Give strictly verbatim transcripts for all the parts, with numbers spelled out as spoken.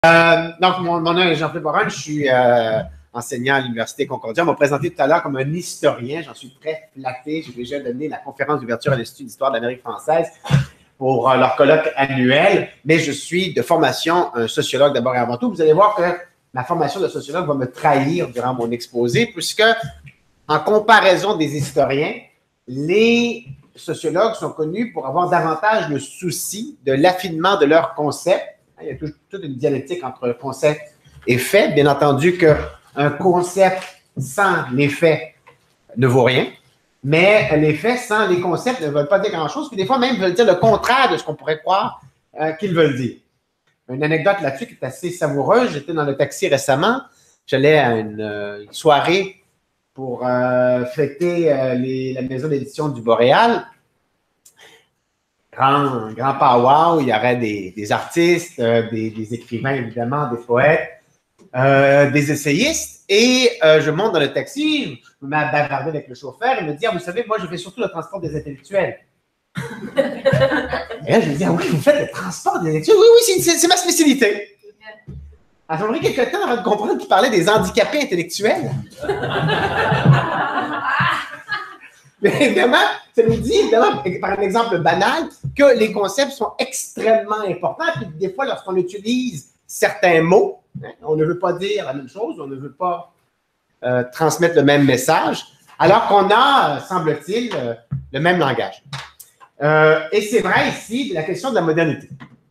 Euh, donc, mon, mon nom est Jean-Philippe Morin, je suis euh, enseignant à l'Université Concordia. On m'a présenté tout à l'heure comme un historien. J'en suis très flatté. J'ai déjà donné la conférence d'ouverture à l'Institut d'histoire de l'Amérique française pour euh, leur colloque annuel, mais je suis de formation un sociologue d'abord et avant tout. Vous allez voir que ma formation de sociologue va me trahir durant mon exposé, puisque, en comparaison des historiens, les sociologues sont connus pour avoir davantage le souci de l'affinement de leurs concepts. Il y a toute une dialectique entre concept et fait. Bien entendu qu'un concept sans les faits ne vaut rien, mais les faits sans les concepts ne veulent pas dire grand-chose, puis des fois même veulent dire le contraire de ce qu'on pourrait croire euh, qu'ils veulent dire. Une anecdote là-dessus qui est assez savoureuse. J'étais dans le taxi récemment. J'allais à une, euh, une soirée pour euh, fêter euh, les, la maison d'édition du Boréal. Grand, grand pow-wow, il y aurait des, des artistes, euh, des, des écrivains évidemment, des poètes, euh, des essayistes. Et euh, je monte dans le taxi, je me mets à bavarder avec le chauffeur, il me dit « Ah, vous savez, moi je fais surtout le transport des intellectuels. » Et là, je me dis « Ah oui, vous faites le transport des intellectuels? Oui, oui, c'est ma spécialité. » Ça m'a pris quelques temps avant de comprendre qu'il parlait des handicapés intellectuels. Mais évidemment, ça nous dit, évidemment, par un exemple banal, que les concepts sont extrêmement importants. Puis des fois, lorsqu'on utilise certains mots, hein, on ne veut pas dire la même chose, on ne veut pas euh, transmettre le même message, alors qu'on a, semble-t-il, euh, le même langage. Euh, et c'est vrai ici de la question de la modernité.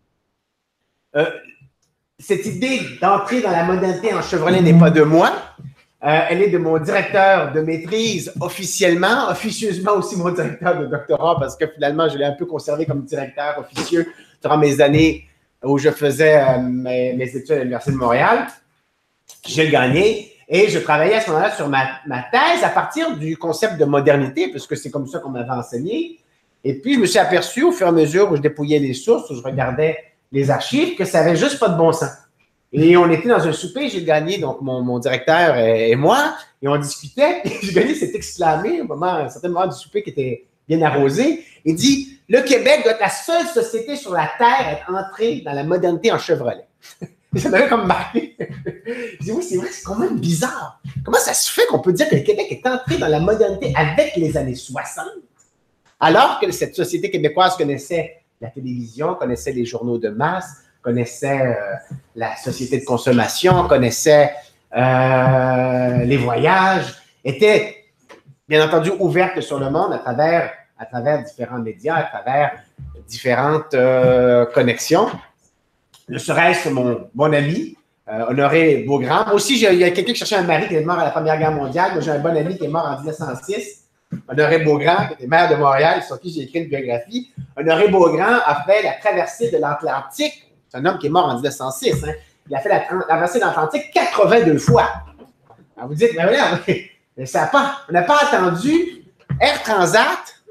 Euh, cette idée d'entrer dans la modernité en Chevrolet n'est pas de moi. Euh, elle est de mon directeur de maîtrise officiellement, officieusement aussi mon directeur de doctorat, parce que finalement, je l'ai un peu conservé comme directeur officieux durant mes années où je faisais euh, mes, mes études à l'Université de Montréal. J'ai gagné et je travaillais à ce moment-là sur ma, ma thèse à partir du concept de modernité, puisque c'est comme ça qu'on m'avait enseigné. Et puis, je me suis aperçu au fur et à mesure où je dépouillais les sources, où je regardais les archives, que ça n'avait juste pas de bon sens. Et on était dans un souper, j'ai gagné, donc mon, mon directeur et, et moi, et on discutait, et j'ai gagné s'est exclamé au moment, à un certain moment du souper qui était bien arrosé, il dit « Le Québec doit être la seule société sur la Terre à être entrée dans la modernité en Chevrolet. » Ça m'avait comme marqué. Je dis « Oui, c'est vrai, c'est quand même bizarre. Comment ça se fait qu'on peut dire que le Québec est entré dans la modernité avec les années soixante, alors que cette société québécoise connaissait la télévision, connaissait les journaux de masse, connaissait euh, la société de consommation, connaissait euh, les voyages, était bien entendu ouverte sur le monde à travers, à travers différents médias, à travers différentes euh, connexions. Ne serait-ce mon bon ami, euh, Honoré Beaugrand. Moi aussi, il y a quelqu'un qui cherchait un mari qui est mort à la Première Guerre mondiale. Moi, j'ai un bon ami qui est mort en mille neuf cent six. Honoré Beaugrand, qui était maire de Montréal, sur qui j'ai écrit une biographie. Honoré Beaugrand a fait la traversée de l'Atlantique. C'est un homme qui est mort en mille neuf cent six. Hein. Il a fait la traversée de l'Atlantique quatre-vingt-deux fois. Alors vous dites, mais voilà, mais ça a pas, on n'a pas attendu Air Transat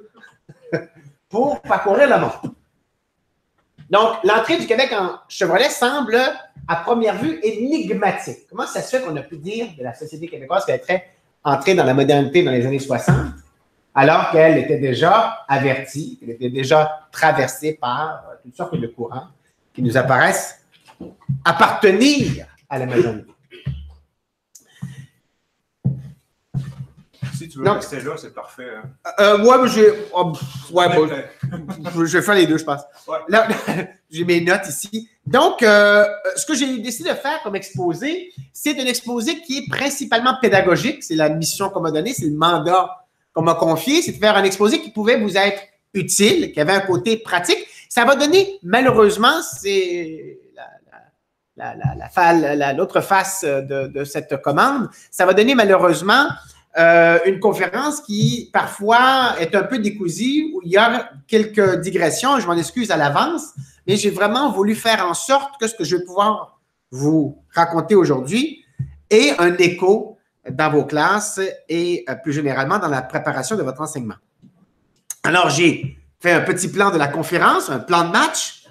pour parcourir le monde. Donc, l'entrée du Québec en Chevrolet semble, à première vue, énigmatique. Comment ça se fait qu'on a pu dire de la société québécoise qu'elle était entrée dans la modernité dans les années soixante, alors qu'elle était déjà avertie, qu'elle était déjà traversée par toutes sortes de courants qui nous apparaissent appartenir à la modernité. Si tu veux Donc, rester là, c'est parfait. Hein? Euh, ouais, je, oh, ouais, bon, je, je vais faire les deux, je pense. Ouais. Là, j'ai mes notes ici. Donc, euh, ce que j'ai décidé de faire comme exposé, c'est un exposé qui est principalement pédagogique. C'est la mission qu'on m'a donnée, c'est le mandat qu'on m'a confié, c'est de faire un exposé qui pouvait vous être utile, qui avait un côté pratique. Ça va donner, malheureusement, c'est la, la, la, la, la, l'autre face de, de cette commande, ça va donner malheureusement euh, une conférence qui, parfois, est un peu décousue, où il y a quelques digressions, je m'en excuse à l'avance, mais j'ai vraiment voulu faire en sorte que ce que je vais pouvoir vous raconter aujourd'hui ait un écho dans vos classes et euh, plus généralement dans la préparation de votre enseignement. Alors, j'ai fait un petit plan de la conférence, un plan de match.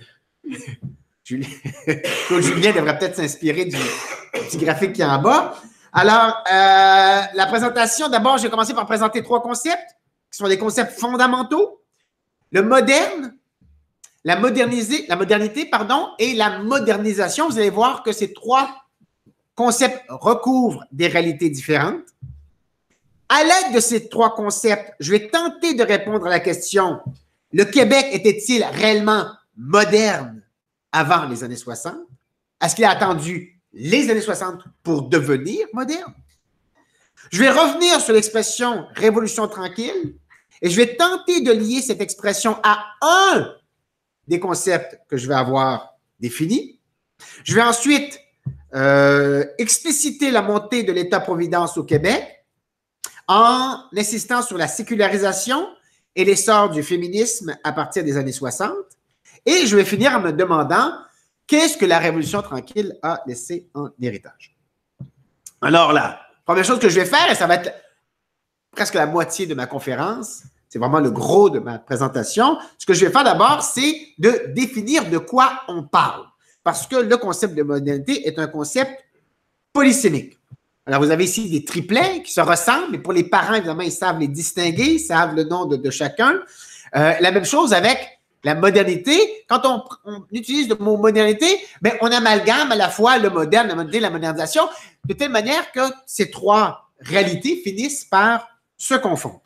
Claude Julien devrait peut-être s'inspirer du petit graphique qui est en bas. Alors, euh, la présentation, d'abord, j'ai commencé par présenter trois concepts qui sont des concepts fondamentaux. Le moderne, la, moderniser, la modernité pardon, et la modernisation. Vous allez voir que ces trois concepts recouvrent des réalités différentes. À l'aide de ces trois concepts, je vais tenter de répondre à la question, le Québec était-il réellement moderne avant les années soixante? Est-ce qu'il a attendu les années soixante pour devenir moderne? Je vais revenir sur l'expression « révolution tranquille » et je vais tenter de lier cette expression à un des concepts que je vais avoir définis. Je vais ensuite euh, expliciter la montée de l'État-providence au Québec en insistant sur la sécularisation et l'essor du féminisme à partir des années soixante. Et je vais finir en me demandant qu'est-ce que la Révolution tranquille a laissé en héritage. Alors là, première chose que je vais faire, et ça va être presque la moitié de ma conférence, c'est vraiment le gros de ma présentation, ce que je vais faire d'abord, c'est de définir de quoi on parle. Parce que le concept de modernité est un concept polysémique. Alors, vous avez ici des triplets qui se ressemblent, mais pour les parents, évidemment, ils savent les distinguer, ils savent le nom de, de chacun. Euh, la même chose avec la modernité. Quand on, on utilise le mot modernité, bien, on amalgame à la fois le moderne, la modernité, la modernisation, de telle manière que ces trois réalités finissent par se confondre.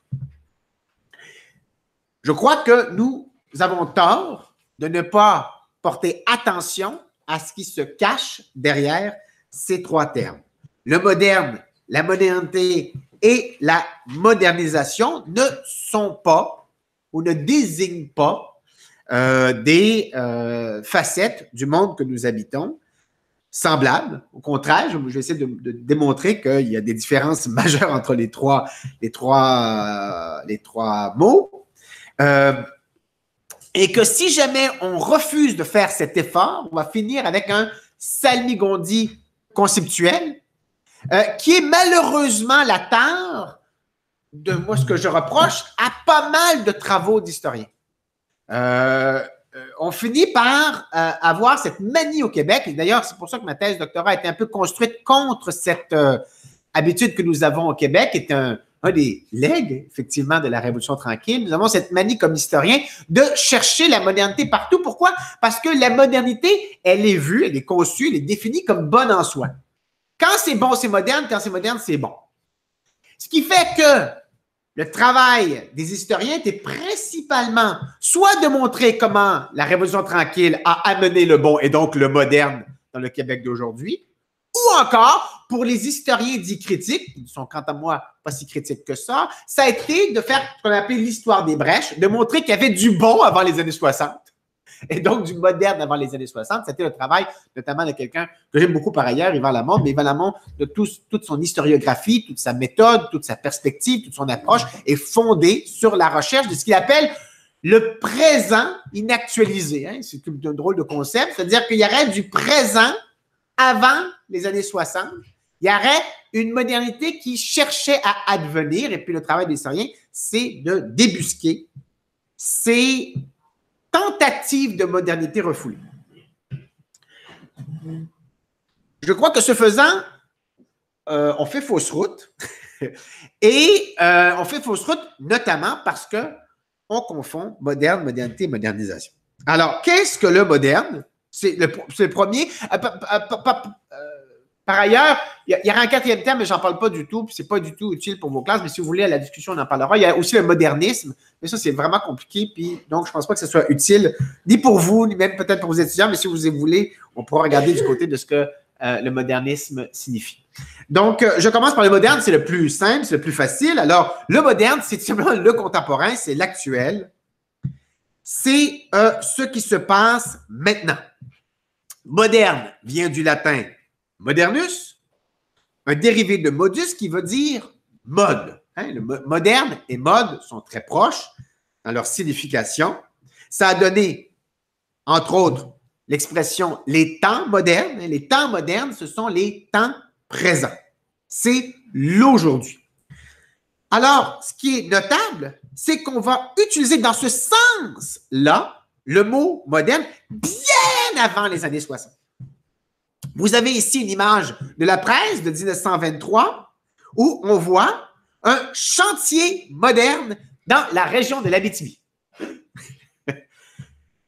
Je crois que nous avons tort de ne pas porter attention à ce qui se cache derrière ces trois termes. Le moderne, la modernité et la modernisation ne sont pas ou ne désignent pas euh, des euh, facettes du monde que nous habitons semblables. Au contraire, je, je vais essayer de, de démontrer qu'il y a des différences majeures entre les trois, les trois, euh, les trois mots. Euh, et que si jamais on refuse de faire cet effort, on va finir avec un salmigondis conceptuel euh, qui est malheureusement la tare de moi, ce que je reproche à pas mal de travaux d'historiens. Euh, on finit par euh, avoir cette manie au Québec, et d'ailleurs, c'est pour ça que ma thèse de doctorat a été un peu construite contre cette euh, habitude que nous avons au Québec, qui est un, un des legs, effectivement, de la Révolution tranquille. Nous avons cette manie comme historiens de chercher la modernité partout. Pourquoi? Parce que la modernité, elle est vue, elle est conçue, elle est définie comme bonne en soi. Quand c'est bon, c'est moderne. Quand c'est moderne, c'est bon. Ce qui fait que le travail des historiens était principalement soit de montrer comment la Révolution tranquille a amené le bon et donc le moderne dans le Québec d'aujourd'hui, ou encore, pour les historiens dits critiques, qui ne sont quant à moi pas si critiques que ça, ça a été de faire ce qu'on appelle l'histoire des brèches, de montrer qu'il y avait du bon avant les années soixante. Et donc, du moderne avant les années soixante, c'était le travail notamment de quelqu'un que j'aime beaucoup par ailleurs, Yvan Lamont, mais Yvan Lamont, de tout, toute son historiographie, toute sa méthode, toute sa perspective, toute son approche est fondée sur la recherche de ce qu'il appelle le présent inactualisé. Hein? C'est un drôle de concept, c'est-à-dire qu'il y aurait du présent avant les années soixante, il y aurait une modernité qui cherchait à advenir, et puis le travail des historiens, c'est de débusquer ces tentative de modernité refoulée. Je crois que ce faisant, euh, on fait fausse route et euh, on fait fausse route notamment parce qu'on confond moderne, modernité et modernisation. Alors, qu'est-ce que le moderne? C'est le, le premier. Euh, pa, pa, pa, pa, euh, par ailleurs, il y, y aura un quatrième terme, mais je n'en parle pas du tout, puis ce n'est pas du tout utile pour vos classes, mais si vous voulez, à la discussion, on en parlera. Il y a aussi le modernisme, mais ça, c'est vraiment compliqué, puis donc je ne pense pas que ce soit utile, ni pour vous, ni même peut-être pour vos étudiants, mais si vous voulez, on pourra regarder du côté de ce que euh, le modernisme signifie. Donc, euh, je commence par le moderne, c'est le plus simple, c'est le plus facile. Alors, le moderne, c'est simplement le contemporain, c'est l'actuel. C'est euh, ce qui se passe maintenant. Moderne vient du latin modernus, un dérivé de modus qui veut dire mode. Hein, le mo moderne et mode sont très proches dans leur signification. Ça a donné, entre autres, l'expression les temps modernes. Les temps modernes, ce sont les temps présents. C'est l'aujourd'hui. Alors, ce qui est notable, c'est qu'on va utiliser dans ce sens-là le mot moderne bien avant les années soixante. Vous avez ici une image de la presse de mille neuf cent vingt-trois où on voit un chantier moderne dans la région de l'Abitibi.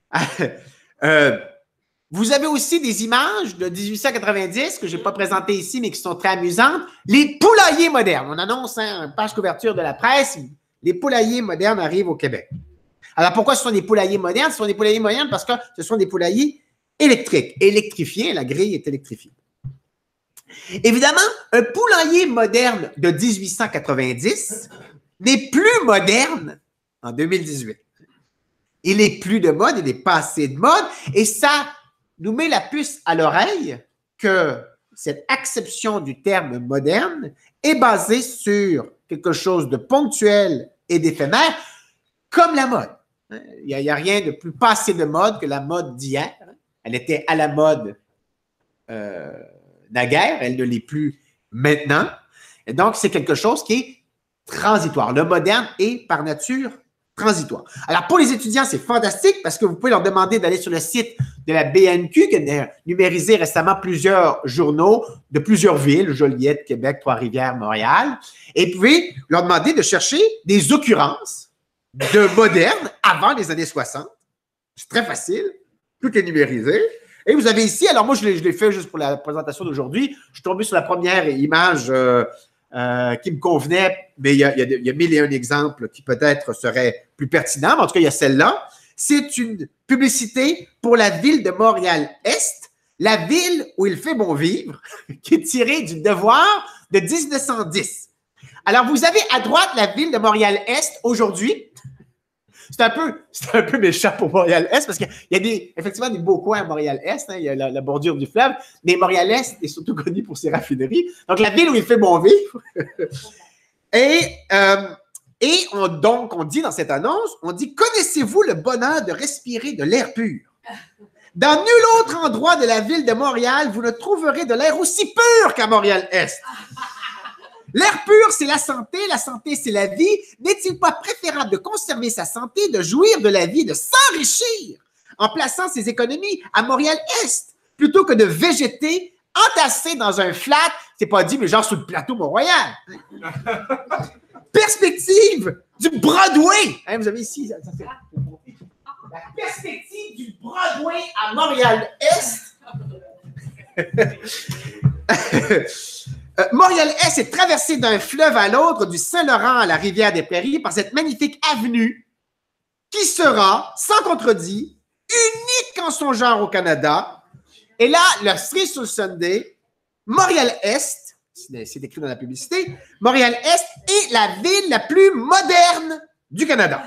euh, vous avez aussi des images de dix-huit cent quatre-vingt-dix que je n'ai pas présentées ici, mais qui sont très amusantes. Les poulaillers modernes. On annonce hein, une page couverture de la presse. Les poulaillers modernes arrivent au Québec. Alors, pourquoi ce sont des poulaillers modernes? Ce sont des poulaillers modernes parce que ce sont des poulaillers électriques, électrifiés. La grille est électrifiée. Évidemment, un poulailler moderne de dix-huit cent quatre-vingt-dix n'est plus moderne en deux mille dix-huit. Il n'est plus de mode, il n'est pas assez de mode, et ça nous met la puce à l'oreille que cette acception du terme moderne est basée sur quelque chose de ponctuel et d'éphémère, comme la mode. Il n'y a, a rien de plus passé de mode que la mode d'hier. Elle était à la mode euh, naguère, elle ne l'est plus maintenant. Et donc, c'est quelque chose qui est transitoire. Le moderne est par nature transitoire. Alors, pour les étudiants, c'est fantastique parce que vous pouvez leur demander d'aller sur le site de la B N Q qui a numérisé récemment plusieurs journaux de plusieurs villes, Joliette, Québec, Trois-Rivières, Montréal, et puis leur demander de chercher des occurrences de moderne avant les années soixante. C'est très facile. Tout est numérisé. Et vous avez ici, alors moi, je l'ai fait juste pour la présentation d'aujourd'hui. Je suis tombé sur la première image euh, euh, qui me convenait, mais il y, a, il, y a, il y a mille et un exemples qui peut-être seraient plus pertinents. Mais en tout cas, il y a celle-là. C'est une publicité pour la ville de Montréal-Est, la ville où il fait bon vivre, qui est tirée du Devoir de mille neuf cent dix. Alors, vous avez à droite la ville de Montréal-Est aujourd'hui. C'est un peu, c'est un peu méchant pour Montréal-Est parce qu'il y a des, effectivement des beaux coins à Montréal-Est. Hein, il y a la, la bordure du fleuve, mais Montréal-Est est surtout connu pour ses raffineries. Donc, la ville où il fait bon vivre. Et, euh, et on, donc, on dit dans cette annonce, on dit « Connaissez-vous le bonheur de respirer de l'air pur? Dans nul autre endroit de la ville de Montréal, vous ne trouverez de l'air aussi pur qu'à Montréal-Est. » L'air pur, c'est la santé. La santé, c'est la vie. N'est-il pas préférable de conserver sa santé, de jouir de la vie, de s'enrichir en plaçant ses économies à Montréal-Est plutôt que de végéter entassé dans un flat, c'est pas dit, mais genre sur le plateau Mont-Royal. Perspective du Broadway. Hein, vous avez ici, ça, ça fait... la perspective du Broadway à Montréal-Est. Euh, Montréal-Est est traversé d'un fleuve à l'autre, du Saint-Laurent à la rivière des Prairies, par cette magnifique avenue qui sera, sans contredit, unique en son genre au Canada. Et là, le cerise sur le Sunday, Montréal-Est, c'est écrit dans la publicité, Montréal-Est est la ville la plus moderne du Canada.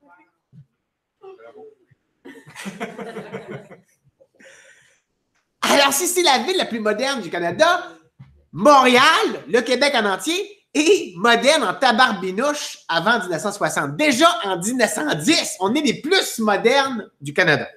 Alors, si c'est la ville la plus moderne du Canada, Montréal, le Québec en entier, est moderne en tabarbinouche avant mille neuf cent soixante. Déjà en mille neuf cent dix, on est les plus modernes du Canada.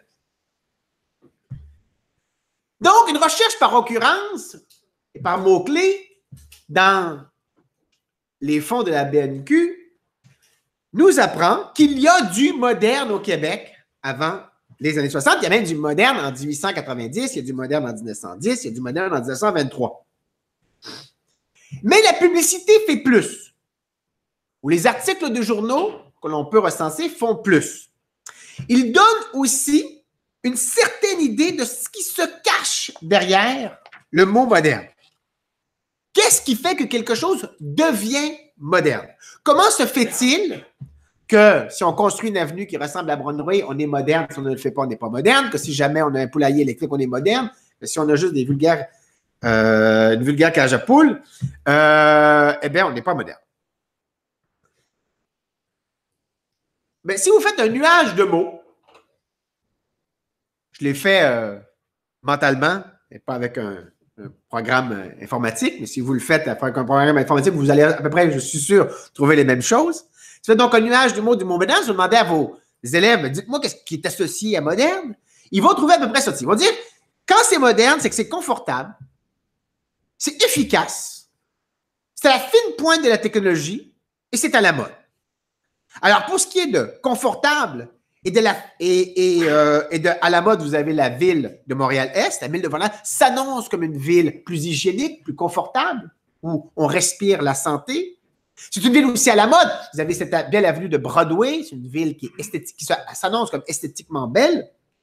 Donc, une recherche par occurrence et par mots-clés dans les fonds de la B N Q nous apprend qu'il y a du moderne au Québec avant les années soixante. Il y a même du moderne en mille huit cent quatre-vingt-dix, il y a du moderne en mille neuf cent dix, il y a du moderne en mille neuf cent vingt-trois. Mais la publicité fait plus. Ou les articles de journaux que l'on peut recenser font plus. Ils donnent aussi une certaine idée de ce qui se cache derrière le mot moderne. Qu'est-ce qui fait que quelque chose devient moderne? Comment se fait-il que si on construit une avenue qui ressemble à Broadway, on est moderne, si on ne le fait pas, on n'est pas moderne, que si jamais on a un poulailler électrique, on est moderne, que si on a juste des vulgaires, euh, une vulgaire cage à poules, euh, eh bien, on n'est pas moderne. Mais si vous faites un nuage de mots, je l'ai fait euh, mentalement, et pas avec un, un programme informatique, mais si vous le faites avec un programme informatique, vous allez à peu près, je suis sûr, trouver les mêmes choses. Si vous faites donc un nuage de mots du mot moderne, vous demandez à vos élèves, dites-moi qu'est-ce qui est associé à moderne. Ils vont trouver à peu près ça. Ils vont dire, quand c'est moderne, c'est que c'est confortable, c'est efficace, c'est à la fine pointe de la technologie et c'est à la mode. Alors, pour ce qui est de confortable et de la et, et, euh, et de à la mode, vous avez la ville de Montréal-Est, la ville de Montréal s'annonce comme une ville plus hygiénique, plus confortable, où on respire la santé. C'est une ville aussi à la mode. Vous avez cette belle avenue de Broadway, c'est une ville qui est esthétique, qui s'annonce comme esthétiquement belle.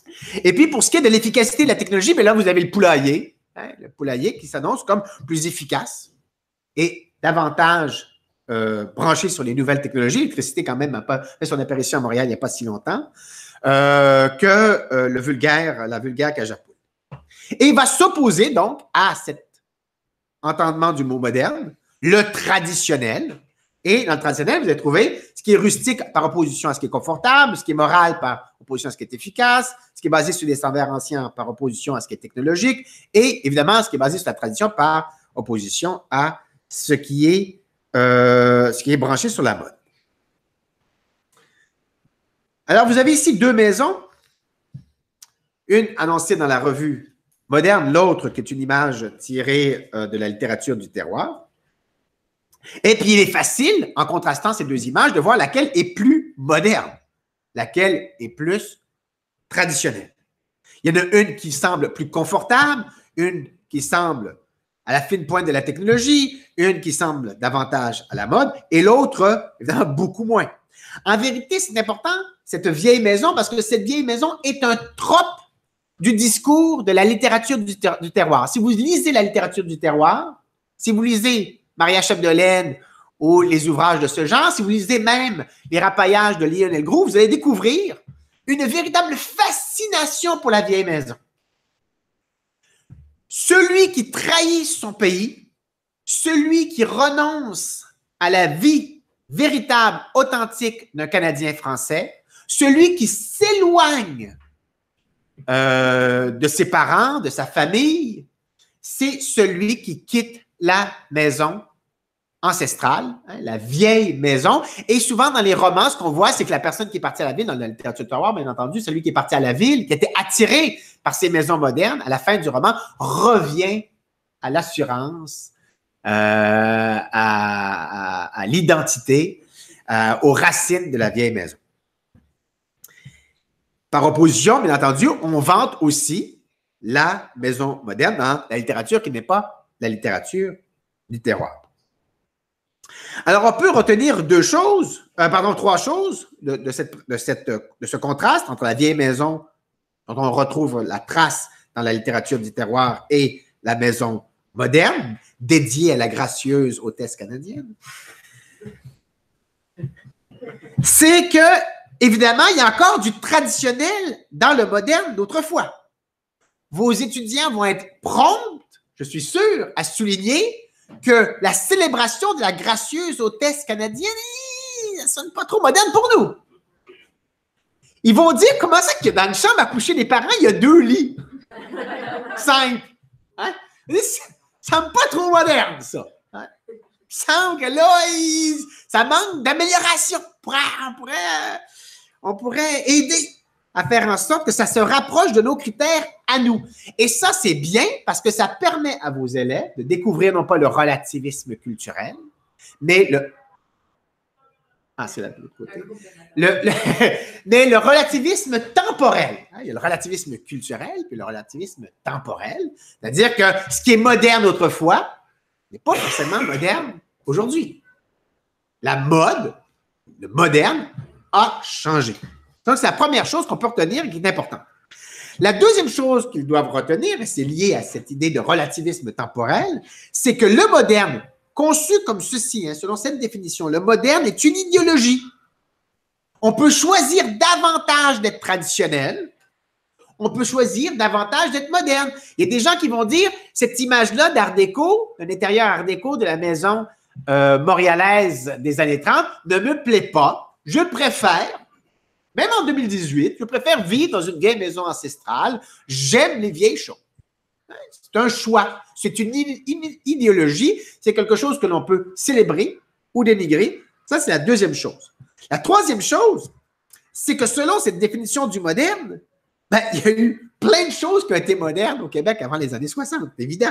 Et puis, pour ce qui est de l'efficacité de la technologie, bien là, vous avez le poulailler, hein, le poulailler qui s'annonce comme plus efficace et davantage euh, branché sur les nouvelles technologies. L'électricité, quand même, a pas fait son apparition à Montréal il n'y a pas si longtemps, euh, que euh, le vulgaire, la vulgaire cage à poule. Et il va s'opposer, donc, à cet entendement du mot moderne, le traditionnel. Et dans le traditionnel, vous allez trouver ce qui est rustique par opposition à ce qui est confortable, ce qui est moral par opposition à ce qui est efficace, ce qui est basé sur des standards anciens par opposition à ce qui est technologique, et évidemment, ce qui est basé sur la tradition par opposition à ce qui est, euh, ce qui est branché sur la mode. Alors, vous avez ici deux maisons, une annoncée dans la revue Moderne, l'autre qui est une image tirée euh, de la littérature du terroir. Et puis, il est facile, en contrastant ces deux images, de voir laquelle est plus moderne, laquelle est plus traditionnelle. Il y en a une qui semble plus confortable, une qui semble à la fine pointe de la technologie, une qui semble davantage à la mode, et l'autre, évidemment, beaucoup moins. En vérité, c'est important, cette vieille maison, parce que cette vieille maison est un trope du discours de la littérature du, ter du terroir. Si vous lisez la littérature du terroir, si vous lisez Maria Chapdelaine ou les ouvrages de ce genre, si vous lisez même les rapaillages de Lionel Groulx, vous allez découvrir une véritable fascination pour la vieille maison. Celui qui trahit son pays, celui qui renonce à la vie véritable, authentique d'un Canadien français, celui qui s'éloigne euh, de ses parents, de sa famille, c'est celui qui quitte la maison ancestrale, hein, la vieille maison. Et souvent, dans les romans, ce qu'on voit, c'est que la personne qui est partie à la ville, dans la littérature du terroir, bien entendu, celui qui est parti à la ville, qui était attiré par ces maisons modernes, à la fin du roman, revient à l'assurance, euh, à, à, à l'identité, euh, aux racines de la vieille maison. Par opposition, bien entendu, on vante aussi la maison moderne dans la littérature qui n'est pas la littérature du terroir. Alors, on peut retenir deux choses, euh, pardon, trois choses de, de, cette, de, cette, de ce contraste entre la vieille maison dont on retrouve la trace dans la littérature du terroir et la maison moderne, dédiée à la gracieuse hôtesse canadienne. C'est que, évidemment, il y a encore du traditionnel dans le moderne d'autrefois. Vos étudiants vont être prompts, je suis sûr, à souligner que la célébration de la gracieuse hôtesse canadienne, ça ne sonne pas trop moderne pour nous. Ils vont dire comment ça que dans une chambre à coucher des parents, il y a deux lits. Simple. Hein? Ça ne semble pas trop moderne, ça. Hein? Il semble que là, il, ça manque d'amélioration. On pourrait, on, pourrait, on pourrait aider à faire en sorte que ça se rapproche de nos critères à nous. Et ça, c'est bien parce que ça permet à vos élèves de découvrir non pas le relativisme culturel, mais le... Ah, c'est là de l'autre côté. Le, le, mais le relativisme temporel. Il y a le relativisme culturel puis le relativisme temporel. C'est-à-dire que ce qui est moderne autrefois n'est pas forcément moderne aujourd'hui. La mode, le moderne, a changé. Donc, c'est la première chose qu'on peut retenir et qui est importante. La deuxième chose qu'ils doivent retenir, et c'est lié à cette idée de relativisme temporel, c'est que le moderne, conçu comme ceci, hein, selon cette définition, le moderne est une idéologie. On peut choisir davantage d'être traditionnel, on peut choisir davantage d'être moderne. Il y a des gens qui vont dire, cette image-là d'art déco, un intérieur art déco de la maison euh, montréalaise des années trente, ne me plaît pas. Je préfère, même en deux mille dix-huit, je préfère vivre dans une vieille maison ancestrale. J'aime les vieilles choses. C'est un choix. C'est une idéologie. C'est quelque chose que l'on peut célébrer ou dénigrer. Ça, c'est la deuxième chose. La troisième chose, c'est que selon cette définition du moderne, ben, il y a eu plein de choses qui ont été modernes au Québec avant les années soixante, évident.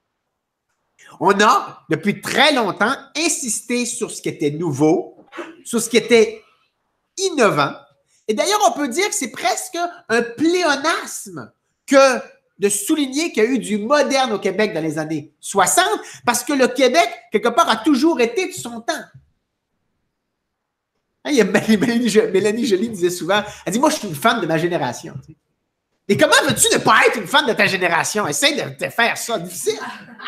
On a, depuis très longtemps, insisté sur ce qui était nouveau, sur ce qui était innovant. Et d'ailleurs, on peut dire que c'est presque un pléonasme que de souligner qu'il y a eu du moderne au Québec dans les années soixante, parce que le Québec, quelque part, a toujours été de son temps. Hein, il y a Mélanie, Mélanie Joly disait souvent, elle dit, moi, je suis une femme de ma génération. Et comment veux-tu ne pas être une femme de ta génération? Essaye de te faire ça. Difficile.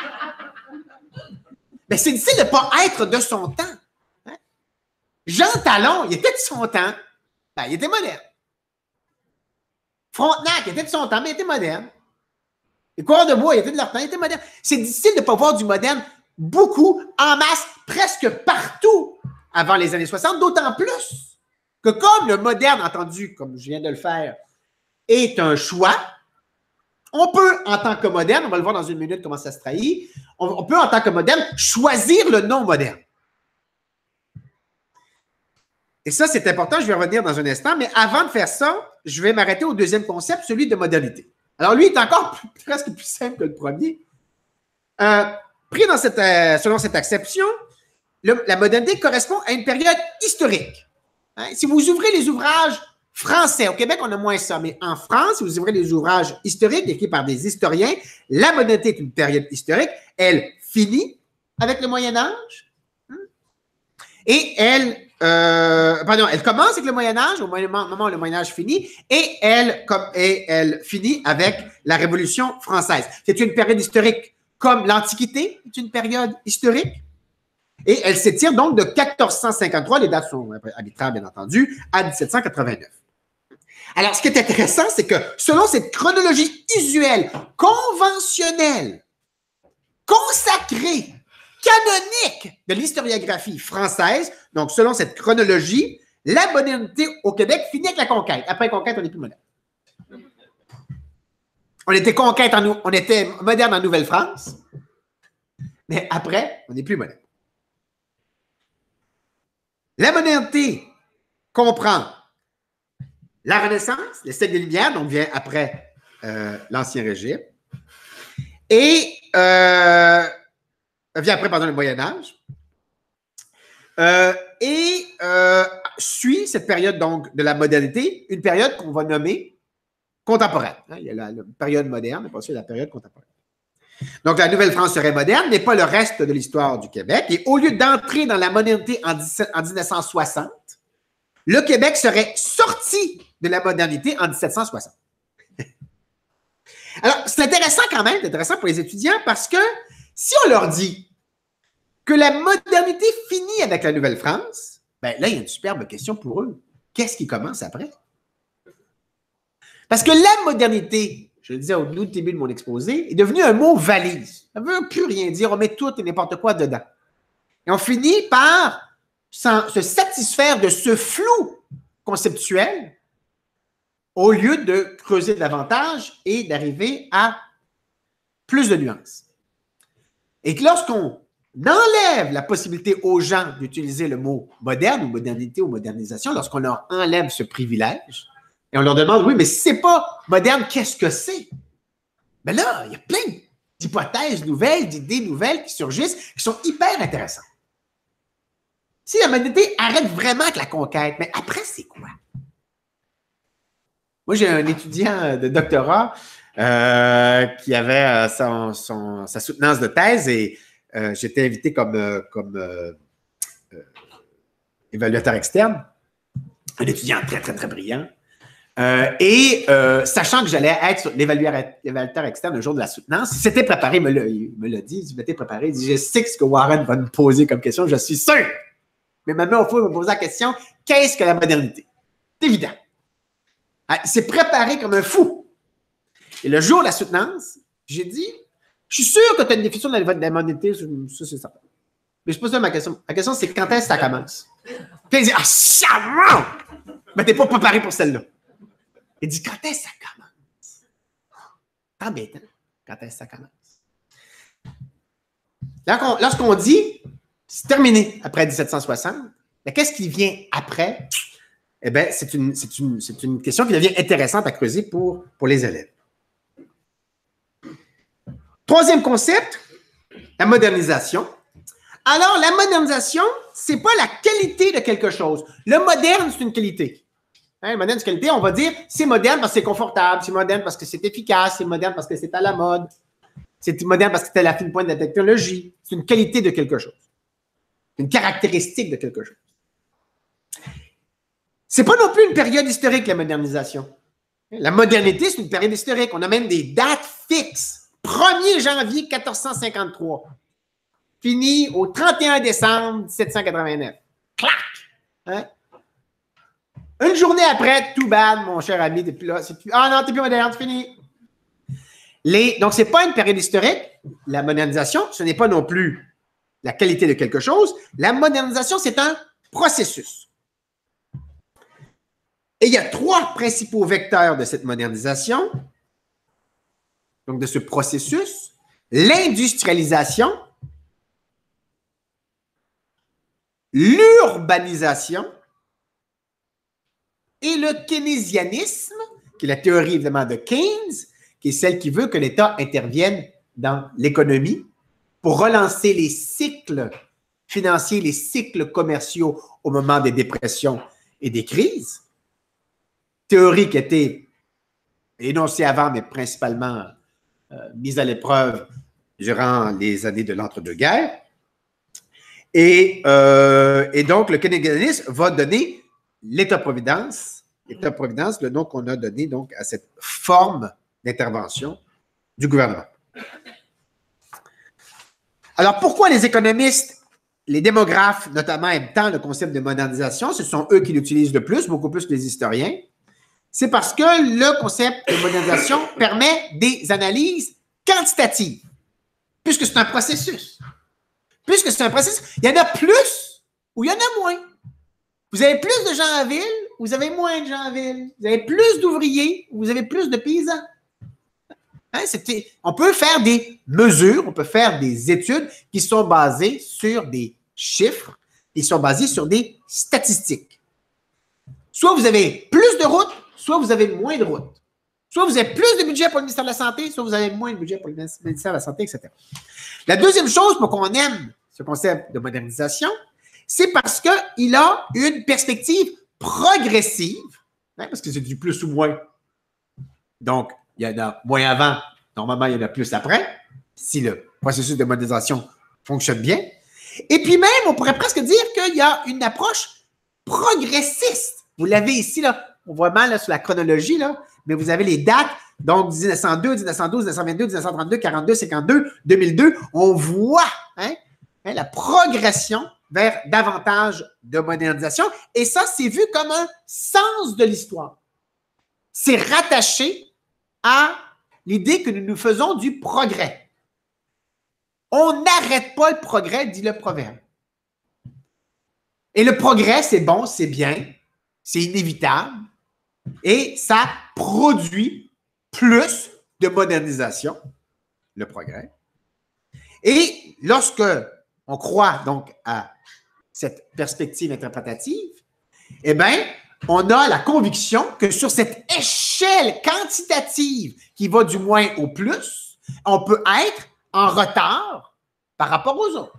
Mais c'est difficile de ne pas être de son temps. Hein? Jean Talon, il était de son temps. Ben, il était moderne. Frontenac, il était de son temps, mais il était moderne. Les coureurs de bois, il était de leur temps, il était moderne. C'est difficile de ne pas voir du moderne beaucoup, en masse, presque partout avant les années soixante, d'autant plus que comme le moderne, entendu, comme je viens de le faire, est un choix, on peut, en tant que moderne, on va le voir dans une minute comment ça se trahit, on, on peut, en tant que moderne, choisir le nom moderne. Et ça, c'est important, je vais revenir dans un instant, mais avant de faire ça, je vais m'arrêter au deuxième concept, celui de modernité. Alors, lui est encore plus, presque plus simple que le premier. Euh, pris dans cette, euh, selon cette acception, le, la modernité correspond à une période historique. Hein? Si vous ouvrez les ouvrages français, au Québec, on a moins ça, mais en France, si vous ouvrez les ouvrages historiques écrits par des historiens, la modernité est une période historique. Elle finit avec le Moyen Âge et elle, euh, pardon, elle commence avec le Moyen Âge, au moment où le Moyen Âge finit, et elle, comme, et elle finit avec la Révolution française. C'est une période historique comme l'Antiquité est une période historique. Et elle s'étire donc de quatorze cent cinquante-trois, les dates sont arbitraires bien entendu, à dix-sept cent quatre-vingt-neuf. Alors, ce qui est intéressant, c'est que selon cette chronologie usuelle, conventionnelle, consacrée, canonique de l'historiographie française, donc selon cette chronologie, la modernité au Québec finit avec la conquête. Après la conquête, on n'est plus moderne. On était conquête, en, on était moderne en Nouvelle-France, mais après, on n'est plus moderne. La modernité comprend la Renaissance, les siècles des Lumières, donc vient après euh, l'Ancien Régime, et euh, vient après, pardon, le Moyen Âge, euh, et euh, suit cette période donc de la modernité, une période qu'on va nommer contemporaine. Hein, il y a la, la période moderne, mais pas sûr la période contemporaine. Donc, la Nouvelle-France serait moderne, mais pas le reste de l'histoire du Québec. Et au lieu d'entrer dans la modernité en, en mille neuf cent soixante, le Québec serait sorti de la modernité en dix-sept cent soixante. Alors, c'est intéressant quand même, c'est intéressant pour les étudiants parce que si on leur dit que la modernité finit avec la Nouvelle-France, bien là, il y a une superbe question pour eux. Qu'est-ce qui commence après? Parce que la modernité, je le disais au début de mon exposé, est devenu un mot valise. Ça ne veut plus rien dire, on met tout et n'importe quoi dedans. Et on finit par se satisfaire de ce flou conceptuel au lieu de creuser davantage et d'arriver à plus de nuances. Et que lorsqu'on enlève la possibilité aux gens d'utiliser le mot moderne ou modernité ou modernisation, lorsqu'on leur enlève ce privilège, et on leur demande, oui, mais si ce n'est pas moderne, qu'est-ce que c'est? Bien là, il y a plein d'hypothèses nouvelles, d'idées nouvelles qui surgissent, qui sont hyper intéressantes. Si la modernité arrête vraiment avec la conquête, mais après, c'est quoi? Moi, j'ai un étudiant de doctorat euh, qui avait euh, son, son, sa soutenance de thèse et euh, j'étais invité comme, euh, comme euh, euh, évaluateur externe, un étudiant très, très, très brillant. Euh, et euh, sachant que j'allais être l'évaluateur externe le jour de la soutenance, il s'était préparé, il me l'a dit, il m'était préparé, il dit, je sais ce que Warren va me poser comme question, je suis sûr. Mais maintenant, au fond, il va me poser la question, qu'est-ce que la modernité? C'est évident. Il s'est préparé comme un fou. Et le jour de la soutenance, j'ai dit, je suis sûr que tu as une définition de la modernité, ça c'est ça. Mais je pose ma question. La question, c'est quand est-ce que ça commence? Puis il dit, ah, charmant! Mais tu n'es pas préparé pour celle-là. Il dit, quand est-ce que ça commence? C'est embêtant. Quand est-ce que ça commence? Lorsqu'on dit, c'est terminé après dix-sept cent soixante, mais qu'est-ce qui vient après? Eh bien, c'est une, c'est une, c'est une question qui devient intéressante à creuser pour, pour les élèves. Troisième concept, la modernisation. Alors, la modernisation, ce n'est pas la qualité de quelque chose. Le moderne, c'est une qualité. Hein, le moderne, c'est une qualité. On va dire, c'est moderne parce que c'est confortable, c'est moderne parce que c'est efficace, c'est moderne parce que c'est à la mode, c'est moderne parce que c'est à la fine pointe de la technologie. C'est une qualité de quelque chose. Une caractéristique de quelque chose. Ce n'est pas non plus une période historique, la modernisation. La modernité, c'est une période historique. On a même des dates fixes. premier janvier quatorze cent cinquante-trois. Fini au trente et un décembre mille sept cent quatre-vingt-neuf. Clac! Hein? Une journée après, tout bad, mon cher ami, t'es plus là. Plus... Ah non, t'es plus moderne, c'est fini. Les... Donc, ce n'est pas une période historique. La modernisation, ce n'est pas non plus la qualité de quelque chose. La modernisation, c'est un processus. Et il y a trois principaux vecteurs de cette modernisation, donc de ce processus. L'industrialisation, l'urbanisation et le keynésianisme, qui est la théorie évidemment de Keynes, qui est celle qui veut que l'État intervienne dans l'économie pour relancer les cycles financiers, les cycles commerciaux au moment des dépressions et des crises. Théorie qui a été énoncée avant, mais principalement euh, mise à l'épreuve durant les années de l'entre-deux-guerres. Et, euh, et donc, le keynésianisme va donner l'État-providence, l'État-providence, le nom qu'on a donné donc à cette forme d'intervention du gouvernement. Alors, pourquoi les économistes, les démographes notamment, aiment tant le concept de modernisation? Ce sont eux qui l'utilisent le plus, beaucoup plus que les historiens. C'est parce que le concept de modernisation permet des analyses quantitatives, puisque c'est un processus. Puisque c'est un processus, il y en a plus ou il y en a moins. Vous avez plus de gens en ville, vous avez moins de gens en ville. Vous avez plus d'ouvriers, vous avez plus de paysans. Hein, on peut faire des mesures, on peut faire des études qui sont basées sur des chiffres, qui sont basées sur des statistiques. Soit vous avez plus de routes, soit vous avez moins de routes. Soit vous avez plus de budget pour le ministère de la Santé, soit vous avez moins de budget pour le ministère de la Santé, et cetera. La deuxième chose pour qu'on aime ce concept de modernisation, c'est parce qu'il a une perspective progressive, hein, parce que c'est du plus ou moins. Donc, il y en a moins avant, normalement, il y en a plus après, si le processus de modernisation fonctionne bien. Et puis même, on pourrait presque dire qu'il y a une approche progressiste. Vous l'avez ici, là, on voit mal là, sur la chronologie, là, mais vous avez les dates, donc dix-neuf cent deux, dix-neuf cent douze, dix-neuf cent vingt-deux, dix-neuf cent trente-deux, quarante-deux, cinquante-deux, deux mille deux. On voit hein, hein, la progression vers davantage de modernisation. Et ça, c'est vu comme un sens de l'histoire. C'est rattaché à l'idée que nous nous faisons du progrès. On n'arrête pas le progrès, dit le proverbe. Et le progrès, c'est bon, c'est bien, c'est inévitable, et ça produit plus de modernisation, le progrès. Et lorsque on croit donc à cette perspective interprétative, eh bien, on a la conviction que sur cette échelle quantitative qui va du moins au plus, on peut être en retard par rapport aux autres.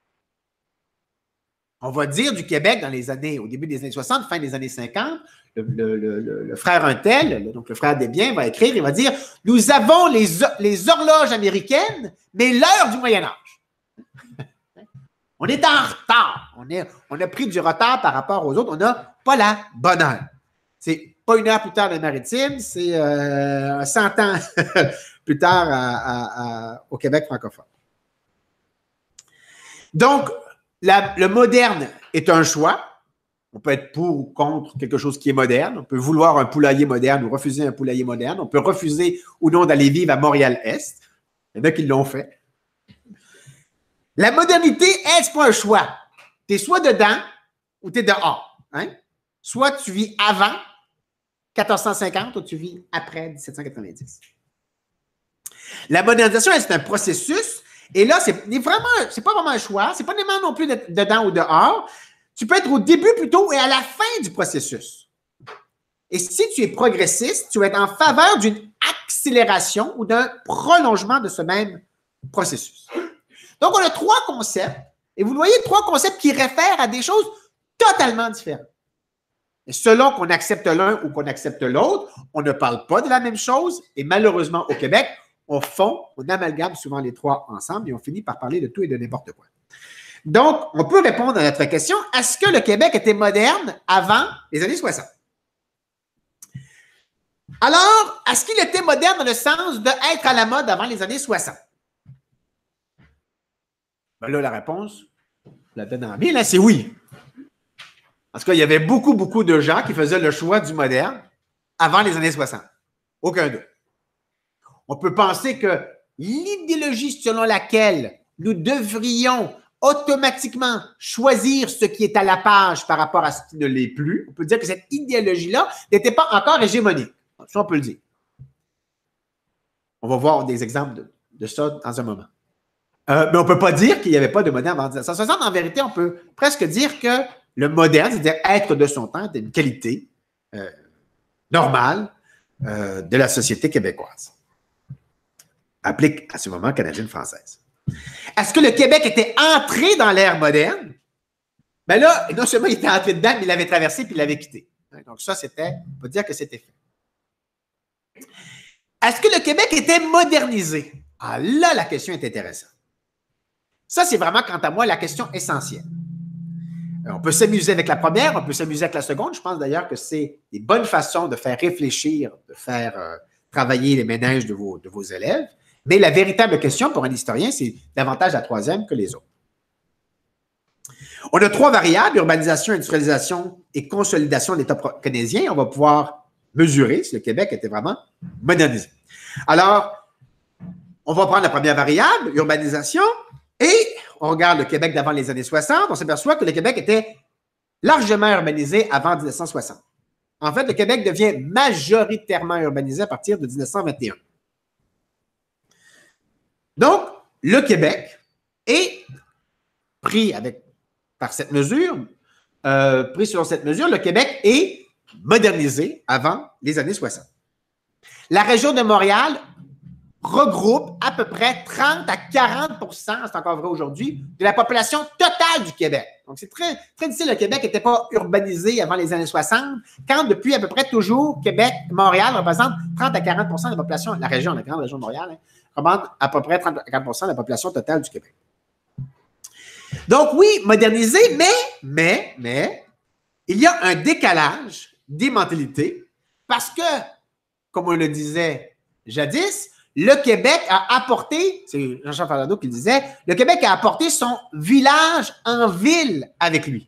On va dire du Québec dans les années, au début des années soixante, fin des années cinquante, le, le, le, le frère Untel, donc le frère Desbiens, va écrire, il va dire « Nous avons les, les horloges américaines, mais l'heure du Moyen-Âge. » On est en retard. On, est, on a pris du retard par rapport aux autres. On n'a pas la bonne heure. C'est pas une heure plus tard dans le maritime, c'est euh, cent ans plus tard à, à, à, au Québec francophone. Donc, la, le moderne est un choix. On peut être pour ou contre quelque chose qui est moderne. On peut vouloir un poulailler moderne ou refuser un poulailler moderne. On peut refuser ou non d'aller vivre à Montréal-Est. Il y en a qui l'ont fait. La modernité, elle, c'est pas un choix. Tu es soit dedans ou tu es dehors. Hein? Soit tu vis avant quatorze cent cinquante ou tu vis après dix-sept cent quatre-vingt-dix. La modernisation, elle, c'est un processus. Et là, c'est vraiment, c'est pas vraiment un choix. C'est pas nécessairement non plus d'être dedans ou dehors. Tu peux être au début plutôt et à la fin du processus. Et si tu es progressiste, tu vas être en faveur d'une accélération ou d'un prolongement de ce même processus. Donc, on a trois concepts. Et vous le voyez, trois concepts qui réfèrent à des choses totalement différentes. Et selon qu'on accepte l'un ou qu'on accepte l'autre, on ne parle pas de la même chose. Et malheureusement, au Québec, on fond, on amalgame souvent les trois ensemble et on finit par parler de tout et de n'importe quoi. Donc, on peut répondre à notre question, est-ce que le Québec était moderne avant les années soixante? Alors, est-ce qu'il était moderne dans le sens d'être à la mode avant les années soixante? Ben là, la réponse, je la donne en mille, hein, c'est oui. En tout cas, il y avait beaucoup, beaucoup de gens qui faisaient le choix du moderne avant les années soixante. Aucun doute. On peut penser que l'idéologie selon laquelle nous devrions automatiquement choisir ce qui est à la page par rapport à ce qui ne l'est plus, on peut dire que cette idéologie-là n'était pas encore hégémonique. Ça, on peut le dire. On va voir des exemples de, de ça dans un moment. Euh, mais on ne peut pas dire qu'il n'y avait pas de moderne avant mille neuf cent soixante. En vérité, on peut presque dire que le moderne, c'est-à-dire être de son temps, est une qualité euh, normale euh, de la société québécoise. Applique à ce moment canadienne-française. Est-ce que le Québec était entré dans l'ère moderne? Bien là, non seulement il était entré dedans, mais il l'avait traversé puis il l'avait quitté. Donc ça, c'était, on peut dire que c'était fait. Est-ce que le Québec était modernisé? Ah là, la question est intéressante. Ça, c'est vraiment, quant à moi, la question essentielle. On peut s'amuser avec la première, on peut s'amuser avec la seconde. Je pense d'ailleurs que c'est des bonnes façons de faire réfléchir, de faire euh, travailler les méninges de vos, de vos élèves. Mais la véritable question pour un historien, c'est davantage la troisième que les autres. On a trois variables, urbanisation, industrialisation et consolidation de l'État canadien. On va pouvoir mesurer si le Québec était vraiment modernisé. Alors, on va prendre la première variable, urbanisation, et on regarde le Québec d'avant les années soixante, on s'aperçoit que le Québec était largement urbanisé avant mille neuf cent soixante. En fait, le Québec devient majoritairement urbanisé à partir de mille neuf cent vingt et un. Donc, le Québec est pris avec, par cette mesure, euh, pris selon cette mesure, le Québec est modernisé avant les années soixante. La région de Montréal regroupe à peu près trente à quarante pour cent, c'est encore vrai aujourd'hui, de la population totale du Québec. Donc, c'est très, très difficile. Le Québec n'était pas urbanisé avant les années soixante, quand depuis à peu près toujours, Québec, Montréal représente trente à quarante pour cent de la population, la région, la grande région de Montréal, hein, représente à peu près trente à quarante pour cent de la population totale du Québec. Donc, oui, modernisé, mais, mais, mais, il y a un décalage des mentalités parce que, comme on le disait jadis, le Québec a apporté, c'est Jean-Charles Falardeau qui le disait, le Québec a apporté son village en ville avec lui.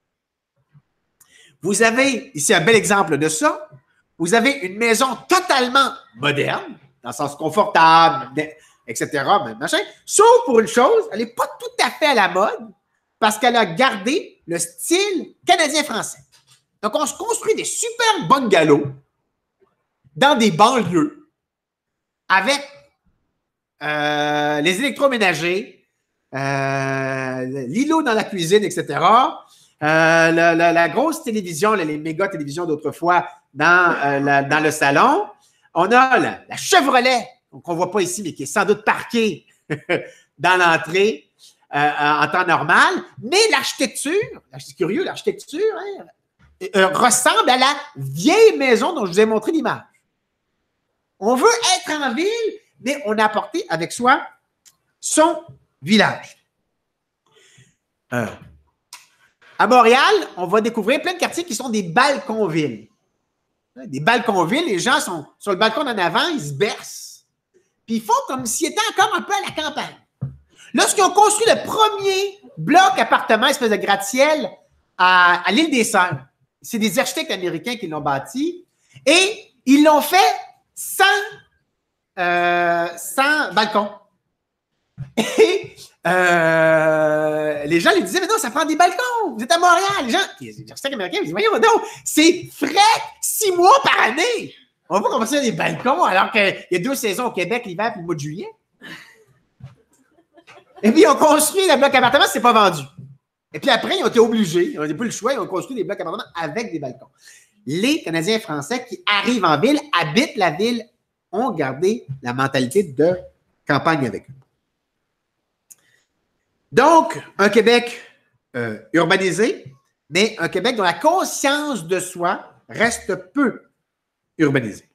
Vous avez ici un bel exemple de ça. Vous avez une maison totalement moderne, dans le sens confortable, et cetera, machin, sauf pour une chose, elle n'est pas tout à fait à la mode parce qu'elle a gardé le style canadien-français. Donc, on se construit des super bungalows dans des banlieues avec euh, les électroménagers, euh, l'îlot dans la cuisine, et cetera, euh, la, la, la grosse télévision, les méga télévisions d'autrefois dans, euh, la, dans le salon. On a la, la Chevrolet, qu'on ne voit pas ici, mais qui est sans doute parquée dans l'entrée euh, en temps normal. Mais l'architecture, c'est curieux, l'architecture hein, euh, ressemble à la vieille maison dont je vous ai montré l'image. On veut être en ville, mais on a apporté avec soi son village. Euh, à Montréal, on va découvrir plein de quartiers qui sont des balcons-villes. Des balcons-villes, les gens sont sur le balcon en avant, ils se bercent. Puis ils font comme s'ils étaient encore un peu à la campagne. Lorsqu'ils ont construit le premier bloc appartement, espèce de gratte-ciel, à, à l'île des Sœurs, c'est des architectes américains qui l'ont bâti, et ils l'ont fait sans, euh, sans balcon. Et euh, les gens lui disaient, mais non, ça prend des balcons, vous êtes à Montréal. Les gens, les architectes américains, ils disent, voyons, non, c'est frais six mois par année. On va commencer à des balcons alors qu'il y a deux saisons au Québec, l'hiver et le mois de juillet. Et puis, ils ont construit le bloc appartement, c'est pas vendu. Et puis après, ils ont été obligés, ils n'ont pas le choix, ils ont construit des blocs appartements avec des balcons. Les Canadiens français qui arrivent en ville, habitent la ville, ont gardé la mentalité de campagne avec eux. Donc, un Québec euh, urbanisé, mais un Québec dont la conscience de soi reste peu urbanisée.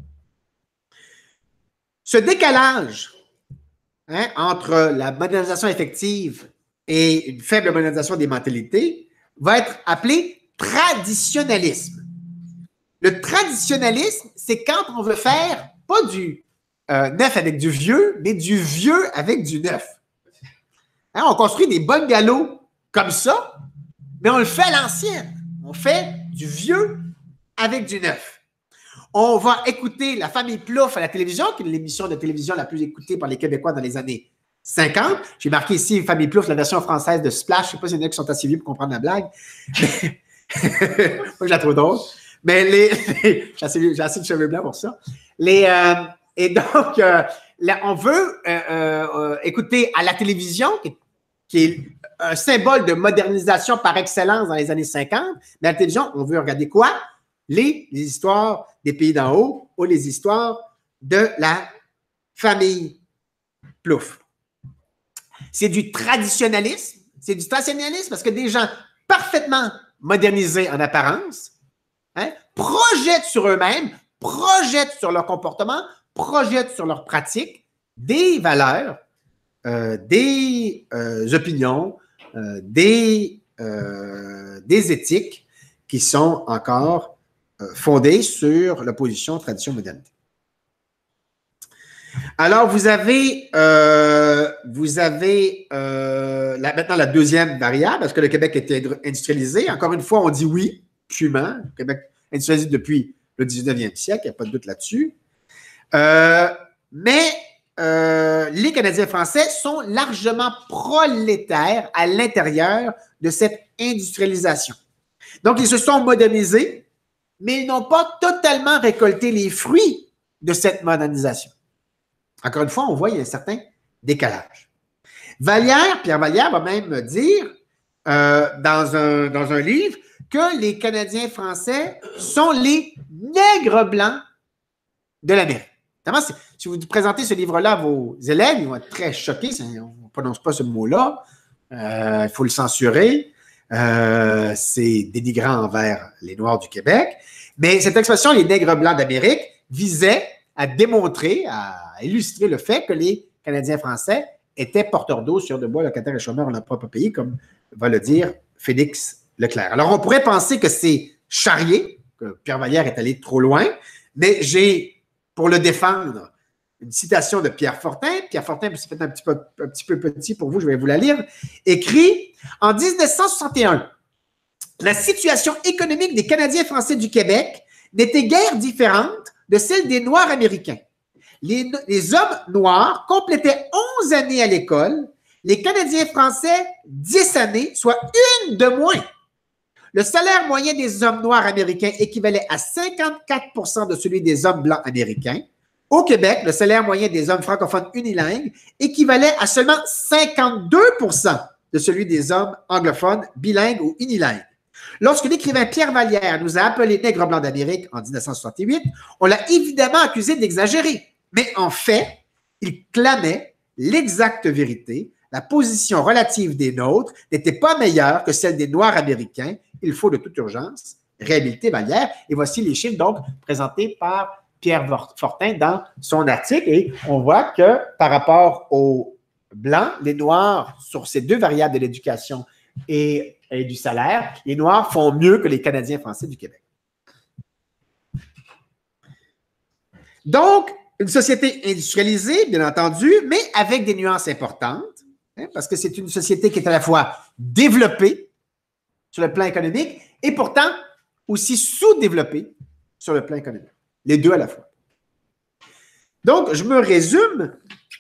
Ce décalage hein, entre la modernisation effective et une faible modernisation des mentalités va être appelé traditionnalisme. Le traditionnalisme, c'est quand on veut faire pas du euh, neuf avec du vieux, mais du vieux avec du neuf. Hein, on construit des bungalows comme ça, mais on le fait à l'ancienne. On fait du vieux avec du neuf. On va écouter La Famille Plouffe à la télévision, qui est l'émission de télévision la plus écoutée par les Québécois dans les années cinquante. J'ai marqué ici Famille Plouffe, la version française de Splash. Je ne sais pas s'il y en a qui sont assez vieux pour comprendre la blague. Moi, je la trouve drôle. Mais les, les j'ai, assez, j'ai assez de cheveux blancs pour ça. Les, euh, et donc, euh, là, on veut euh, euh, écouter à la télévision, qui, qui est un symbole de modernisation par excellence dans les années cinquante. Mais à la télévision, on veut regarder quoi? Les, les histoires des pays d'en haut ou les histoires de la famille Plouffe. C'est du traditionnalisme. C'est du traditionnalisme parce que des gens parfaitement modernisés en apparence hein, projettent sur eux-mêmes, projettent sur leur comportement, projettent sur leurs pratiques des valeurs, euh, des euh, opinions, euh, des, euh, des éthiques qui sont encore fondée sur l'opposition tradition-modernité. Alors, vous avez, euh, vous avez euh, la, maintenant la deuxième variable, parce que le Québec était industrialisé. Encore une fois, on dit oui, crûment. Le Québec est industrialisé depuis le dix-neuvième siècle, il n'y a pas de doute là-dessus. Euh, mais euh, les Canadiens français sont largement prolétaires à l'intérieur de cette industrialisation. Donc, ils se sont modernisés, mais ils n'ont pas totalement récolté les fruits de cette modernisation. Encore une fois, on voit qu'il y a un certain décalage. Vallière, Pierre Vallière va même dire euh, dans, un, dans un livre que les Canadiens français sont les nègres blancs de l'Amérique. Si vous présentez ce livre-là à vos élèves, ils vont être très choqués. On ne prononce pas ce mot-là. Euh, il faut le censurer. Euh, c'est dénigrant envers les Noirs du Québec. Mais cette expression, les nègres blancs d'Amérique, visait à démontrer, à illustrer le fait que les Canadiens français étaient porteurs d'eau sur de bois, locataires et chômeurs dans leur propre pays, comme va le dire Félix Leclerc. Alors, on pourrait penser que c'est charrié, que Pierre Vallière est allé trop loin, mais j'ai, pour le défendre, une citation de Pierre Fortin. Pierre Fortin, c'est peut-être un petit peu, un petit peu petit pour vous, je vais vous la lire, écrit en dix-neuf cent soixante et un. La situation économique des Canadiens français du Québec n'était guère différente de celle des Noirs américains. Les, les hommes noirs complétaient onze années à l'école, les Canadiens français dix années, soit une de moins. Le salaire moyen des hommes noirs américains équivalait à cinquante-quatre pour cent de celui des hommes blancs américains. Au Québec, le salaire moyen des hommes francophones unilingues équivalait à seulement cinquante-deux pour cent de celui des hommes anglophones bilingues ou unilingues. Lorsque l'écrivain Pierre Vallière nous a appelés nègres blancs d'Amérique en dix-neuf cent soixante-huit, on l'a évidemment accusé d'exagérer. Mais en fait, il clamait l'exacte vérité. La position relative des nôtres n'était pas meilleure que celle des Noirs américains. Il faut de toute urgence réhabiliter Vallière. Et voici les chiffres donc présentés par Pierre Fortin dans son article. Et on voit que par rapport aux Blancs, les Noirs, sur ces deux variables de l'éducation et, et du salaire, les Noirs font mieux que les Canadiens français du Québec. Donc, une société industrialisée, bien entendu, mais avec des nuances importantes, hein, parce que c'est une société qui est à la fois développée sur le plan économique et pourtant aussi sous-développée sur le plan économique. Les deux à la fois. Donc, je me résume.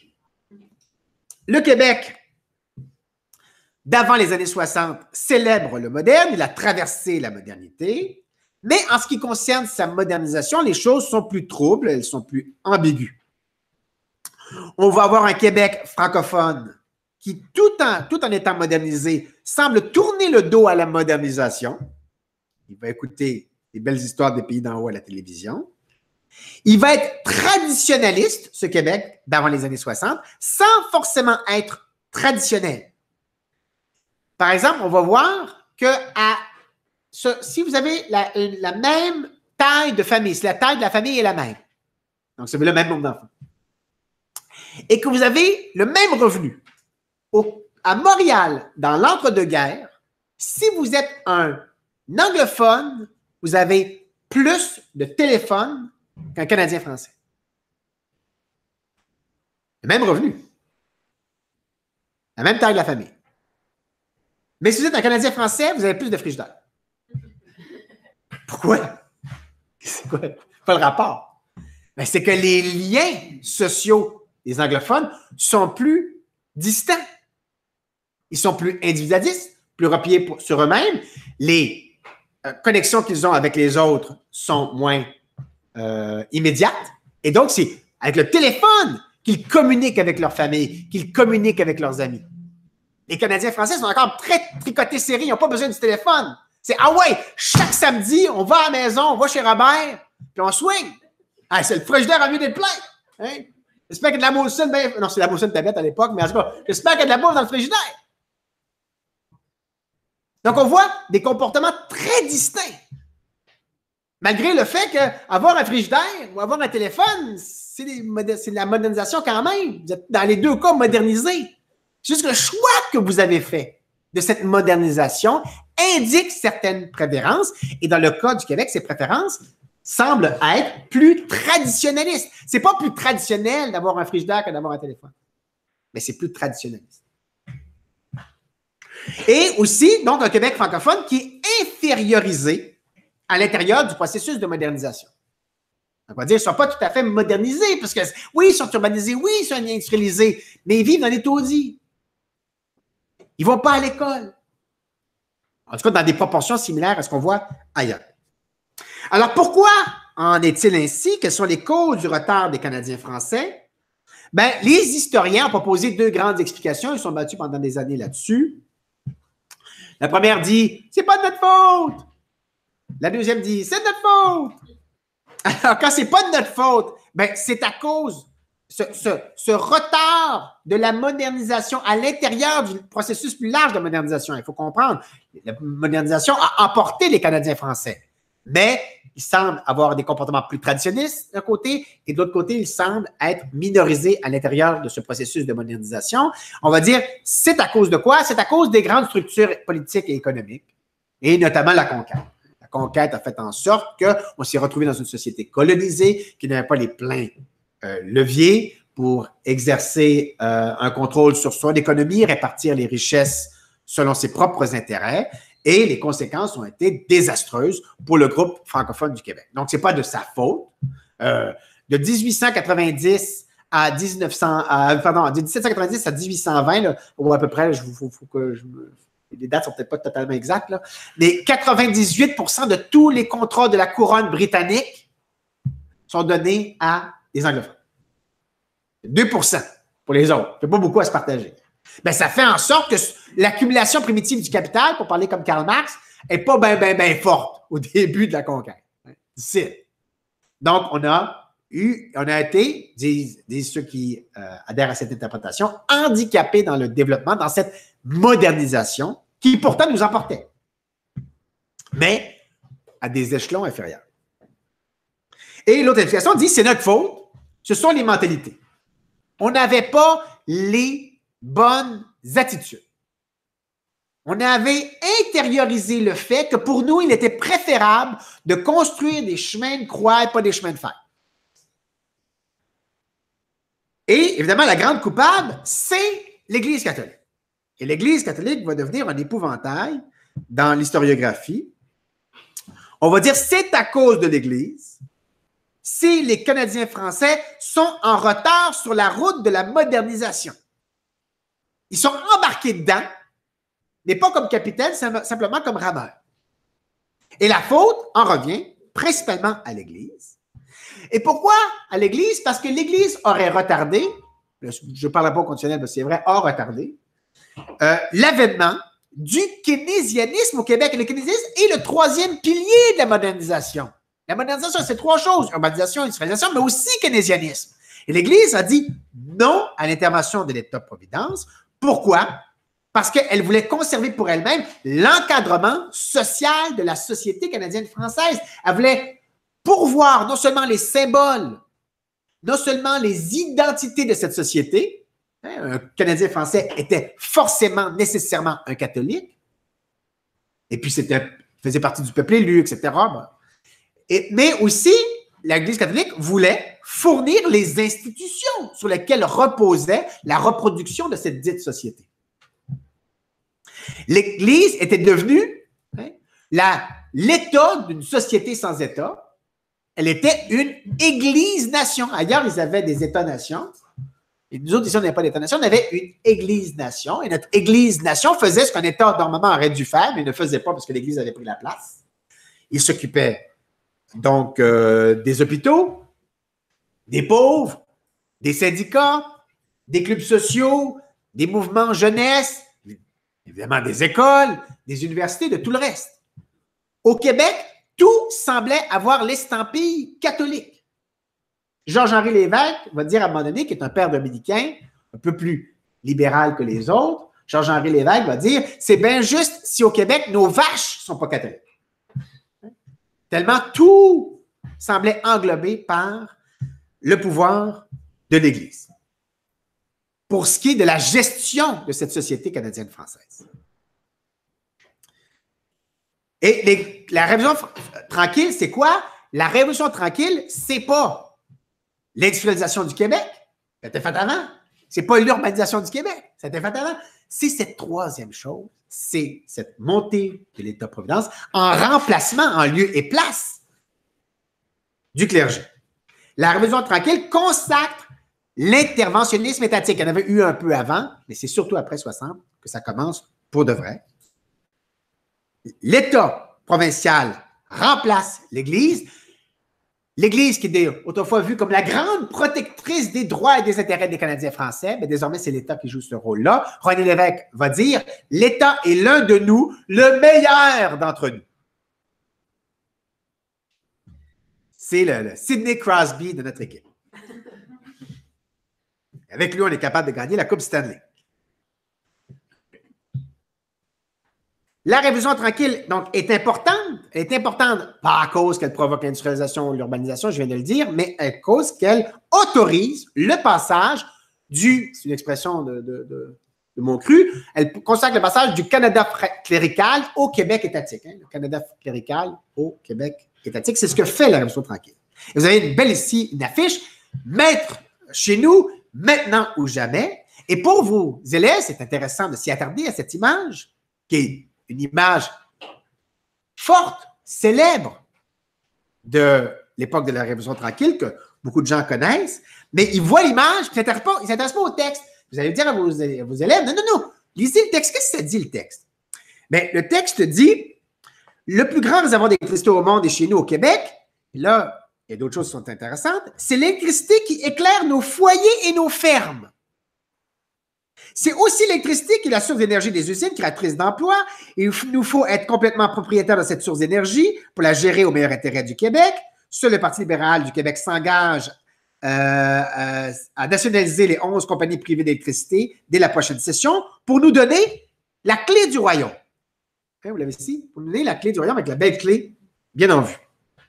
Le Québec, d'avant les années soixante, célèbre le moderne, il a traversé la modernité. Mais en ce qui concerne sa modernisation, les choses sont plus troubles, elles sont plus ambiguës. On va avoir un Québec francophone qui, tout en, tout en étant modernisé, semble tourner le dos à la modernisation. Il va écouter les belles histoires des pays d'en haut à la télévision. Il va être traditionnaliste, ce Québec, d'avant les années soixante, sans forcément être traditionnel. Par exemple, on va voir que à si vous avez la, la même taille de famille, si la taille de la famille est la même, donc vous avez le même nombre d'enfants, et que vous avez le même revenu, au, à Montréal, dans l'entre-deux-guerres, si vous êtes un anglophone, vous avez plus de téléphones qu'un Canadien français. Le même revenu. La même taille de la famille. Mais si vous êtes un Canadien français, vous avez plus de frigidaires. Pourquoi? C'est quoi? Pas le rapport. Ben, c'est que les liens sociaux des anglophones sont plus distants. Ils sont plus individualistes, plus repliés pour, sur eux-mêmes. Les euh, connexions qu'ils ont avec les autres sont moins euh, immédiates. Et donc, c'est avec le téléphone qu'ils communiquent avec leur famille, qu'ils communiquent avec leurs amis. Les Canadiens français sont encore très tricotés serrés. Ils n'ont pas besoin du téléphone. C'est « Ah ouais, chaque samedi, on va à la maison, on va chez Robert, puis on swing. Ah, c'est le frigidaire à mieux d'être plein. Hein? J'espère qu'il y a de la moussine. Ben... Non, c'est la moussine tablette à l'époque, mais en tout cas, j'espère qu'il y a de la bouffe dans le frigidaire. » Donc, on voit des comportements très distincts. Malgré le fait qu'avoir un frigidaire ou avoir un téléphone, c'est de la modernisation quand même. Vous êtes dans les deux cas modernisés. C'est juste que le choix que vous avez fait de cette modernisation indique certaines préférences. Et dans le cas du Québec, ces préférences semblent être plus traditionnalistes. C'est pas plus traditionnel d'avoir un frigidaire que d'avoir un téléphone. Mais c'est plus traditionnaliste. Et aussi, donc, un Québec francophone qui est infériorisé à l'intérieur du processus de modernisation. On va dire qu'ils ne sont pas tout à fait modernisés, parce que oui, ils sont urbanisés, oui, ils sont industrialisés, mais ils vivent dans les taudis. Ils ne vont pas à l'école. En tout cas, dans des proportions similaires à ce qu'on voit ailleurs. Alors, pourquoi en est-il ainsi? Quelles sont les causes du retard des Canadiens français? Bien, les historiens ont proposé deux grandes explications. Ils sont battus pendant des années là-dessus. La première dit, c'est pas de notre faute. La deuxième dit, c'est de notre faute. Alors, quand c'est pas de notre faute, ben, c'est à cause ce, ce, ce retard de la modernisation à l'intérieur du processus plus large de modernisation. Il faut comprendre, la modernisation a emporté les Canadiens français, mais ils semblent avoir des comportements plus traditionnalistes d'un côté, et de l'autre côté, ils semblent être minorisés à l'intérieur de ce processus de modernisation. On va dire, c'est à cause de quoi? C'est à cause des grandes structures politiques et économiques, et notamment la conquête. La conquête a fait en sorte qu'on s'est retrouvé dans une société colonisée qui n'avait pas les pleins euh, leviers pour exercer euh, un contrôle sur son économie, répartir les richesses selon ses propres intérêts. Et les conséquences ont été désastreuses pour le groupe francophone du Québec. Donc, ce n'est pas de sa faute. Euh, de dix-huit cent quatre-vingt-dix à dix-neuf cents, à, pardon, de dix-sept cent quatre-vingt-dix à dix-huit cent vingt, là, ou à peu près, il faut, faut que je me, les dates ne sont peut-être pas totalement exactes, là, mais quatre-vingt-dix-huit pour cent de tous les contrats de la couronne britannique sont donnés à des anglophones. deux pour cent pour les autres. Il n'y a pas beaucoup à se partager. Bien, ça fait en sorte que l'accumulation primitive du capital, pour parler comme Karl Marx, n'est pas bien, bien, bien forte au début de la conquête. C'est. Donc, on a eu, on a été, disent, disent ceux qui euh, adhèrent à cette interprétation, handicapés dans le développement, dans cette modernisation qui pourtant nous emportait, mais à des échelons inférieurs. Et l'autre explication dit, c'est notre faute, ce sont les mentalités. On n'avait pas les bonnes attitudes. On avait intériorisé le fait que pour nous, il était préférable de construire des chemins de croix et pas des chemins de fer. Et évidemment, la grande coupable, c'est l'Église catholique. Et l'Église catholique va devenir un épouvantail dans l'historiographie. On va dire c'est à cause de l'Église si les Canadiens français sont en retard sur la route de la modernisation. Ils sont embarqués dedans, mais pas comme capitaine, simplement comme rameurs. Et la faute en revient principalement à l'Église. Et pourquoi à l'Église? Parce que l'Église aurait retardé, je ne parle pas au conditionnel, mais c'est vrai, a retardé, euh, l'avènement du keynésianisme au Québec. Et le keynésianisme est le troisième pilier de la modernisation. La modernisation, c'est trois choses, urbanisation, industrialisation, mais aussi keynésianisme. Et l'Église a dit non à l'intervention de l'État-providence. Pourquoi? Parce qu'elle voulait conserver pour elle-même l'encadrement social de la société canadienne-française. Elle voulait pourvoir non seulement les symboles, non seulement les identités de cette société. Un Canadien français était forcément, nécessairement un catholique. Et puis, c'était faisait partie du peuple élu, et cetera. Et, mais aussi, l'Église catholique voulait fournir les institutions sur lesquelles reposait la reproduction de cette dite société. L'Église était devenue hein, la, l'État d'une société sans État. Elle était une Église-nation. Ailleurs, ils avaient des États-nations. Et nous autres, ici, on n'avait pas d'État-nation, on avait une Église-nation. Et notre Église-nation faisait ce qu'un État, normalement, aurait dû faire, mais ne faisait pas parce que l'Église avait pris la place. Il s'occupait donc euh, des hôpitaux, des pauvres, des syndicats, des clubs sociaux, des mouvements jeunesse, évidemment des écoles, des universités, de tout le reste. Au Québec, tout semblait avoir l'estampille catholique. Georges-Henri Lévesque va dire à un moment donné, qui est un père dominicain, un peu plus libéral que les autres, Georges-Henri Lévesque va dire, c'est bien juste si au Québec, nos vaches ne sont pas catholiques. Tellement tout semblait englobé par le pouvoir de l'Église. Pour ce qui est de la gestion de cette société canadienne-française. Et les, la Révolution tranquille, c'est quoi? La Révolution tranquille, c'est pas l'industrialisation du Québec, ça a été fait avant. C'est pas l'urbanisation du Québec, ça a été fait avant. C'est cette troisième chose, c'est cette montée de l'État-providence en remplacement, en lieu et place du clergé. La Révolution tranquille consacre l'interventionnisme étatique. Il y en avait eu un peu avant, mais c'est surtout après soixante que ça commence pour de vrai. L'État provincial remplace l'Église. L'Église, qui était autrefois vue comme la grande protectrice des droits et des intérêts des Canadiens français, mais désormais, c'est l'État qui joue ce rôle-là. René Lévesque va dire « L'État est l'un de nous, le meilleur d'entre nous ». C'est le, le Sidney Crosby de notre équipe. Avec lui, on est capable de gagner la Coupe Stanley. La Révolution tranquille, donc, est importante. Elle est importante, pas à cause qu'elle provoque l'industrialisation ou l'urbanisation, je viens de le dire, mais à cause qu'elle autorise le passage du, c'est une expression de, de, de, de Montcru, elle consacre le passage du Canada clérical au Québec étatique. Hein, le Canada clérical au Québec étatique, c'est ce que fait la Révolution tranquille. Et vous avez une belle ici, une affiche, Maître chez nous, maintenant ou jamais. Et pour vos élèves, c'est intéressant de s'y attarder à cette image, qui est une image forte, célèbre de l'époque de la Révolution tranquille, que beaucoup de gens connaissent, mais ils voient l'image, ils ne s'intéressent pas au texte. Vous allez dire à vos, à vos élèves, non, non, non, lisez le texte. Qu'est-ce que ça dit, le texte? Bien, le texte dit, le plus grand réservoir d'électricité au monde est chez nous au Québec. Et là, il y a d'autres choses qui sont intéressantes. C'est l'électricité qui éclaire nos foyers et nos fermes. C'est aussi l'électricité qui est la source d'énergie des usines, créatrice d'emplois. Il nous faut être complètement propriétaires de cette source d'énergie pour la gérer au meilleur intérêt du Québec. Seul le Parti libéral du Québec s'engage euh, euh, à nationaliser les onze compagnies privées d'électricité dès la prochaine session pour nous donner la clé du royaume. Okay, vous l'avez ici? Pour nous donner la clé du royaume avec la belle clé bien en vue.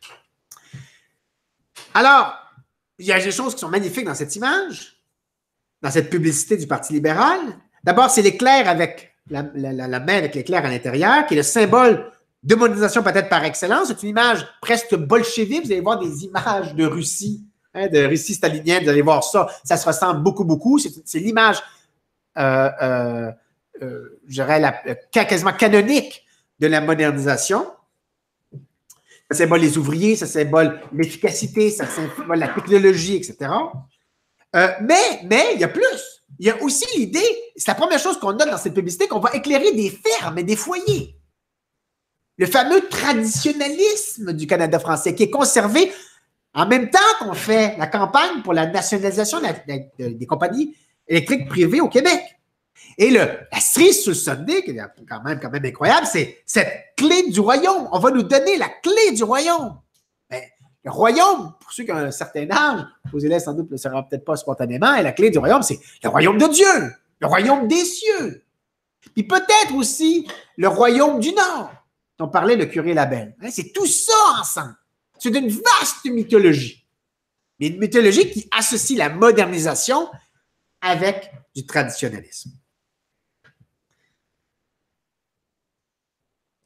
Alors, il y a des choses qui sont magnifiques dans cette image. Dans cette publicité du Parti libéral. D'abord, c'est l'éclair avec la, la, la, la main avec l'éclair à l'intérieur, qui est le symbole de modernisation peut-être par excellence. C'est une image presque bolchevique. Vous allez voir des images de Russie, hein, de Russie stalinienne. Vous allez voir ça. Ça se ressemble beaucoup, beaucoup. C'est, c'est l'image, euh, euh, euh, je dirais, la, quasiment canonique de la modernisation. Ça symbole les ouvriers, ça symbole l'efficacité, ça symbole la technologie, et cetera. Euh, mais, mais, il y a plus. Il y a aussi l'idée, c'est la première chose qu'on note dans cette publicité, qu'on va éclairer des fermes et des foyers. Le fameux traditionnalisme du Canada français qui est conservé en même temps qu'on fait la campagne pour la nationalisation de la, de, des compagnies électriques privées au Québec. Et le, la cerise sur le Sunday, qui est quand même, quand même incroyable, c'est cette clé du royaume. On va nous donner la clé du royaume. Ben, le royaume, pour ceux qui ont un certain âge, vos élèves sans doute ne le sauront peut-être pas spontanément, et la clé du royaume, c'est le royaume de Dieu, le royaume des cieux. Puis peut-être aussi le royaume du Nord, dont parlait le curé Labelle. Hein, c'est tout ça ensemble. C'est une vaste mythologie. Mais une mythologie qui associe la modernisation avec du traditionnalisme.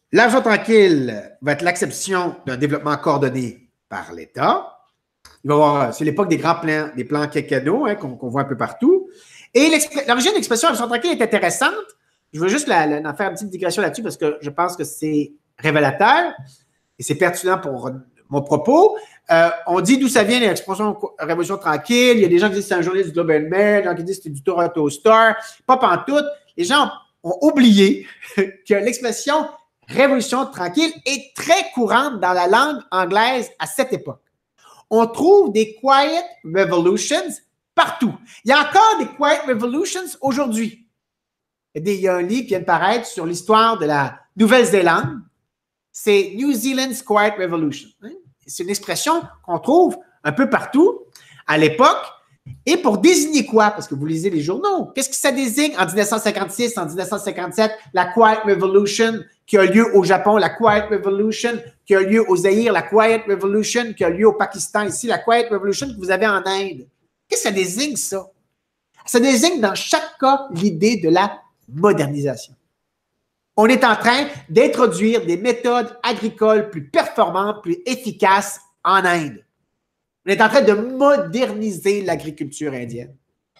L'argent tranquille va être l'acception d'un développement coordonné par l'État. Il va y avoir, c'est l'époque des grands plans, des plans quinquennaux hein, qu'on qu'on voit un peu partout. Et l'origine de l'expression l'argent tranquille est intéressante. Je veux juste la, la, en faire une petite digression là-dessus parce que je pense que c'est révélateur et c'est pertinent pour mon propos. Euh, on dit d'où ça vient l'expression révolution tranquille. Il y a des gens qui disent que c'est un journaliste du Globe and Mail, des gens qui disent que c'est du Toronto Star. Pas pantoute. Les gens ont oublié que l'expression révolution tranquille est très courante dans la langue anglaise à cette époque. On trouve des quiet revolutions partout. Il y a encore des quiet revolutions aujourd'hui. Il y a un livre qui vient de paraître sur l'histoire de la Nouvelle-Zélande. C'est New Zealand's Quiet Revolution. C'est une expression qu'on trouve un peu partout à l'époque. Et pour désigner quoi? Parce que vous lisez les journaux. Qu'est-ce que ça désigne en dix-neuf cent cinquante-six, en dix-neuf cent cinquante-sept, la Quiet Revolution qui a lieu au Japon, la Quiet Revolution qui a lieu au Zaïre, la Quiet Revolution qui a lieu au Pakistan, ici, la Quiet Revolution que vous avez en Inde. Qu'est-ce que ça désigne, ça? Ça désigne dans chaque cas l'idée de la modernisation. On est en train d'introduire des méthodes agricoles plus performantes, plus efficaces en Inde. On est en train de moderniser l'agriculture indienne.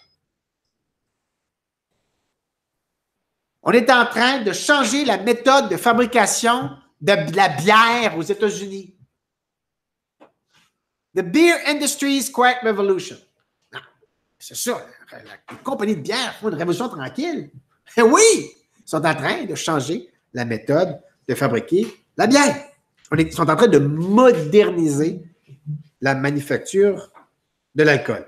On est en train de changer la méthode de fabrication de la bière aux États-Unis. The Beer Industry's Quiet Revolution. C'est ça, la compagnie de bière font une révolution tranquille. Oui, ils sont en train de changer la méthode de fabriquer la bière. Ils sont en train de moderniser la manufacture de l'alcool.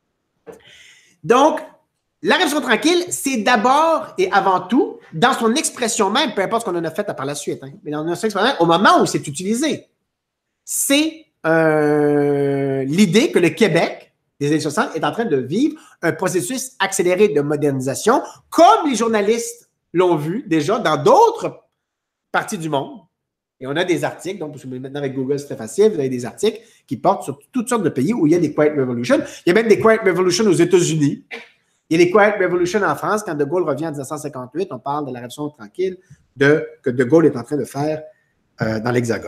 Donc, la révolution tranquille, c'est d'abord et avant tout, dans son expression même, peu importe ce qu'on en a fait par la suite, hein, mais dans son expression même, au moment où c'est utilisé, c'est euh, l'idée que le Québec, des années soixante, est en train de vivre un processus accéléré de modernisation, comme les journalistes l'ont vu déjà dans d'autres parties du monde. Et on a des articles, donc maintenant avec Google, c'est très facile, vous avez des articles qui portent sur toutes sortes de pays où il y a des Quiet Revolutions. Il y a même des Quiet Revolutions aux États-Unis. Il y a des Quiet Revolutions en France. Quand De Gaulle revient en dix-neuf cent cinquante-huit, on parle de la révolution tranquille de, que De Gaulle est en train de faire euh, dans l'Hexagone.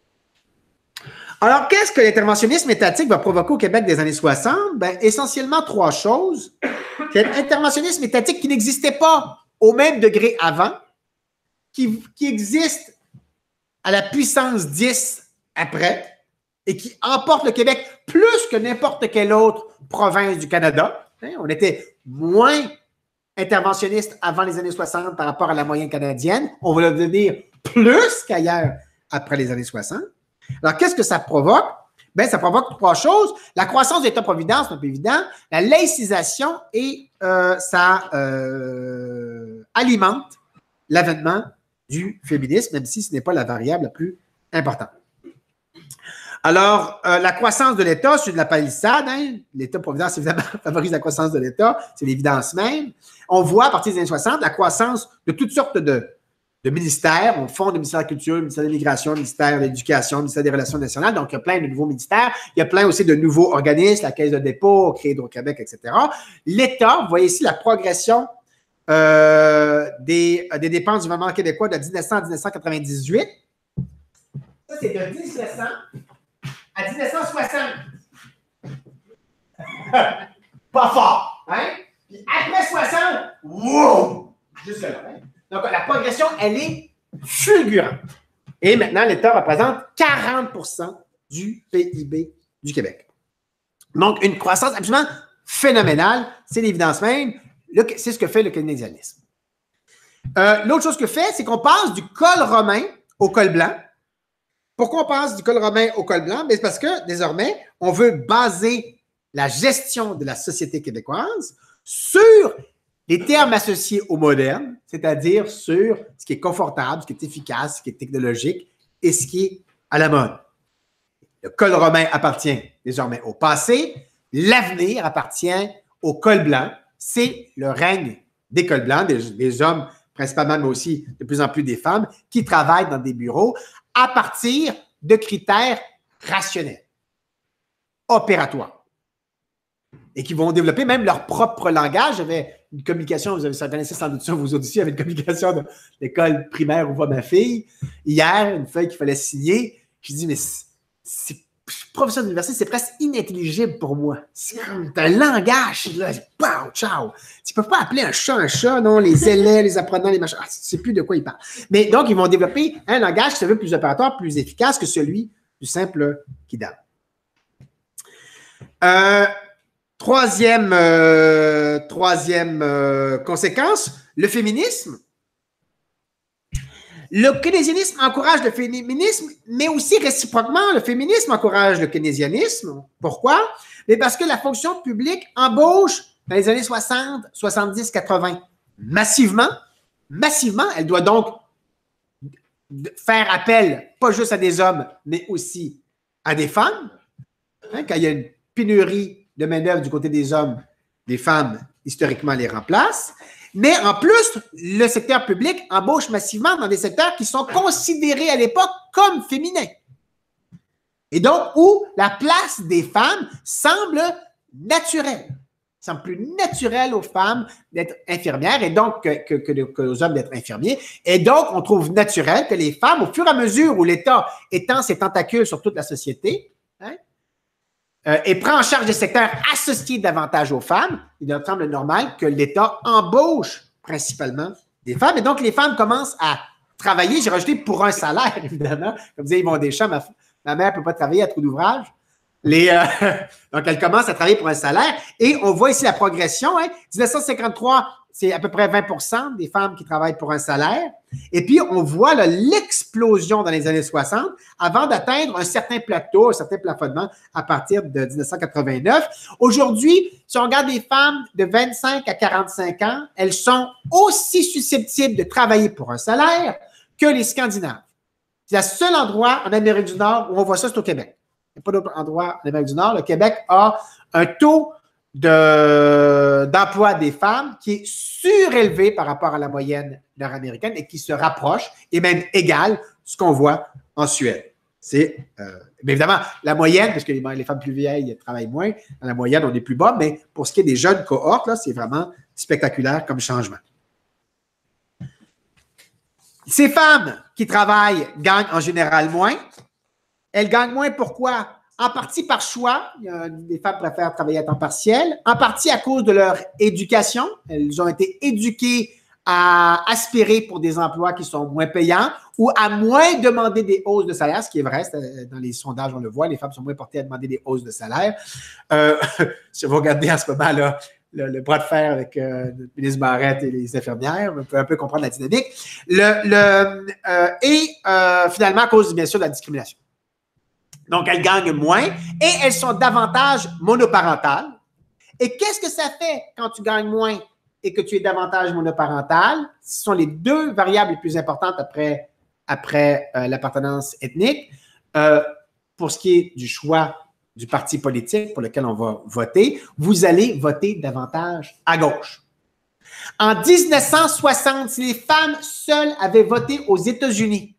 Alors, qu'est-ce que l'interventionnisme étatique va provoquer au Québec des années soixante? Bien, essentiellement trois choses. C'est un interventionnisme étatique qui n'existait pas au même degré avant, qui, qui existe à la puissance dix après, et qui emporte le Québec plus que n'importe quelle autre province du Canada. Hein, on était moins interventionniste avant les années soixante par rapport à la moyenne canadienne. On va le devenir plus qu'ailleurs après les années soixante. Alors, qu'est-ce que ça provoque? Bien, ça provoque trois choses. La croissance de l'État-providence, c'est un peu évident. La laïcisation et euh, ça euh, alimente l'avènement du féminisme, même si ce n'est pas la variable la plus importante. Alors, euh, la croissance de l'État, c'est de la palissade. Hein? L'État-providence, évidemment, favorise la croissance de l'État. C'est l'évidence même. On voit, à partir des années soixante, la croissance de toutes sortes de, de ministères. On fonde le ministère de la Culture, le ministère de l'Immigration, le ministère de l'Éducation, le ministère des Relations nationales. Donc, il y a plein de nouveaux ministères. Il y a plein aussi de nouveaux organismes, la Caisse de dépôt, Crédit au Québec, et cetera. L'État, vous voyez ici la progression euh, des, des dépenses du gouvernement québécois de mille neuf cents à mille neuf cent quatre-vingt-dix-huit. Ça, c'est de mille neuf cents à mille neuf cent soixante. Pas fort, hein? Puis après soixante, wow! Juste là, hein? Donc, la progression, elle est fulgurante. Et maintenant, l'État représente quarante pour cent du P I B du Québec. Donc, une croissance absolument phénoménale. C'est l'évidence même. C'est ce que fait le keynésianisme. Euh, L'autre chose que fait, c'est qu'on passe du col romain au col blanc. Pourquoi on passe du col romain au col blanc? C'est parce que, désormais, on veut baser la gestion de la société québécoise sur les termes associés au moderne, c'est-à-dire sur ce qui est confortable, ce qui est efficace, ce qui est technologique et ce qui est à la mode. Le col romain appartient désormais au passé, l'avenir appartient au col blanc. C'est le règne des cols blancs, des, des hommes principalement, mais aussi de plus en plus des femmes, qui travaillent dans des bureaux à partir de critères rationnels, opératoires, et qui vont développer même leur propre langage. J'avais une communication, vous avez ça connaissez sans doute ça, vous autres aussi, il y avait une communication de l'école primaire où va ma fille. Hier, une feuille qu'il fallait signer. Je dis, mais c'est professeur d'université, c'est presque inintelligible pour moi. C'est un langage, là, pow, ciao. Tu ne peux pas appeler un chat un chat, non, les élèves, les apprenants, les machins. Ah, tu ne sais plus de quoi ils parlent. Mais donc, ils vont développer un langage qui se veut plus opérateur, plus efficace que celui du simple Kidam. Euh, troisième euh, troisième euh, conséquence, le féminisme. Le keynésianisme encourage le féminisme, mais aussi réciproquement, le féminisme encourage le keynésianisme. Pourquoi? Mais parce que la fonction publique embauche dans les années soixante, soixante-dix, quatre-vingts massivement. Massivement, elle doit donc faire appel, pas juste à des hommes, mais aussi à des femmes. Hein, quand il y a une pénurie de main-d'œuvre du côté des hommes, les femmes, historiquement, les remplacent. Mais en plus, le secteur public embauche massivement dans des secteurs qui sont considérés à l'époque comme féminins. Et donc, où la place des femmes semble naturelle. Il semble plus naturel aux femmes d'être infirmières et donc que, que, que, que aux hommes d'être infirmiers. Et donc, on trouve naturel que les femmes, au fur et à mesure où l'État étend ses tentacules sur toute la société, hein, Euh, et prend en charge des secteurs associés davantage aux femmes, il leur semble normal que l'État embauche principalement des femmes. Et donc, les femmes commencent à travailler, j'ai rajouté pour un salaire, évidemment. Comme disait Yvon Deschamps, ma, ma mère ne peut pas travailler à trop d'ouvrage. Les, euh, donc, elle commence à travailler pour un salaire. Et on voit ici la progression. Hein. dix-neuf cent cinquante-trois, c'est à peu près vingt pour cent des femmes qui travaillent pour un salaire. Et puis, on voit l'explosion dans les années soixante avant d'atteindre un certain plateau, un certain plafonnement à partir de dix-neuf cent quatre-vingt-neuf. Aujourd'hui, si on regarde les femmes de vingt-cinq à quarante-cinq ans, elles sont aussi susceptibles de travailler pour un salaire que les Scandinaves. C'est le seul endroit en Amérique du Nord où on voit ça, c'est au Québec. Il n'y a pas d'autre endroit en Amérique du Nord. Le Québec a un taux de, d'emploi des femmes qui est surélevé par rapport à la moyenne nord-américaine et qui se rapproche et même égale ce qu'on voit en Suède. C'est euh, bien évidemment la moyenne, parce que les, les femmes plus vieilles travaillent moins, dans la moyenne, on est plus bas, mais pour ce qui est des jeunes cohortes, là, c'est vraiment spectaculaire comme changement. Ces femmes qui travaillent gagnent en général moins. Elles gagnent moins pourquoi? En partie par choix. Les femmes préfèrent travailler à temps partiel. En partie à cause de leur éducation. Elles ont été éduquées à aspirer pour des emplois qui sont moins payants ou à moins demander des hausses de salaire, ce qui est vrai. Dans les sondages, on le voit, les femmes sont moins portées à demander des hausses de salaire. Euh, si vous regardez en ce moment là, le, le bras de fer avec euh, le ministre Barrette et les infirmières, on peut un peu comprendre la dynamique. Le, le, euh, et euh, finalement, à cause, bien sûr, de la discrimination. Donc, elles gagnent moins et elles sont davantage monoparentales. Et qu'est-ce que ça fait quand tu gagnes moins et que tu es davantage monoparental? Ce sont les deux variables les plus importantes après, après euh, l'appartenance ethnique. Euh, pour ce qui est du choix du parti politique pour lequel on va voter, vous allez voter davantage à gauche. En dix-neuf cent soixante, si les femmes seules avaient voté aux États-Unis,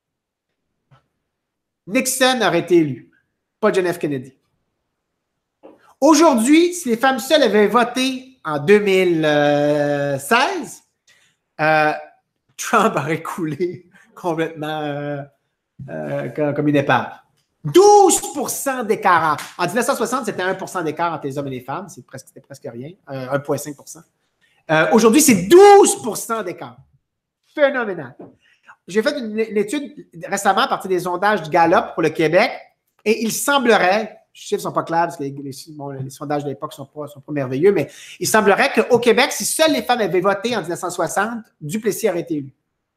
Nixon aurait été élu, pas John F. Kennedy. Aujourd'hui, si les femmes seules avaient voté en deux mille seize, euh, Trump aurait coulé complètement euh, euh, comme une épave. douze pour cent d'écart. En dix-neuf cent soixante, c'était un pour cent d'écart entre les hommes et les femmes. C'était presque, presque rien, euh, un virgule cinq pour cent. Euh, Aujourd'hui, c'est douze pour cent d'écart. Phénoménal. J'ai fait une, une étude récemment à partir des sondages du Gallup pour le Québec et il semblerait, les chiffres ne sont pas clairs parce que les, les, bon, les sondages de l'époque ne sont pas, sont pas merveilleux, mais il semblerait qu'au Québec, si seules les femmes avaient voté en dix-neuf cent soixante, Duplessis aurait été élu.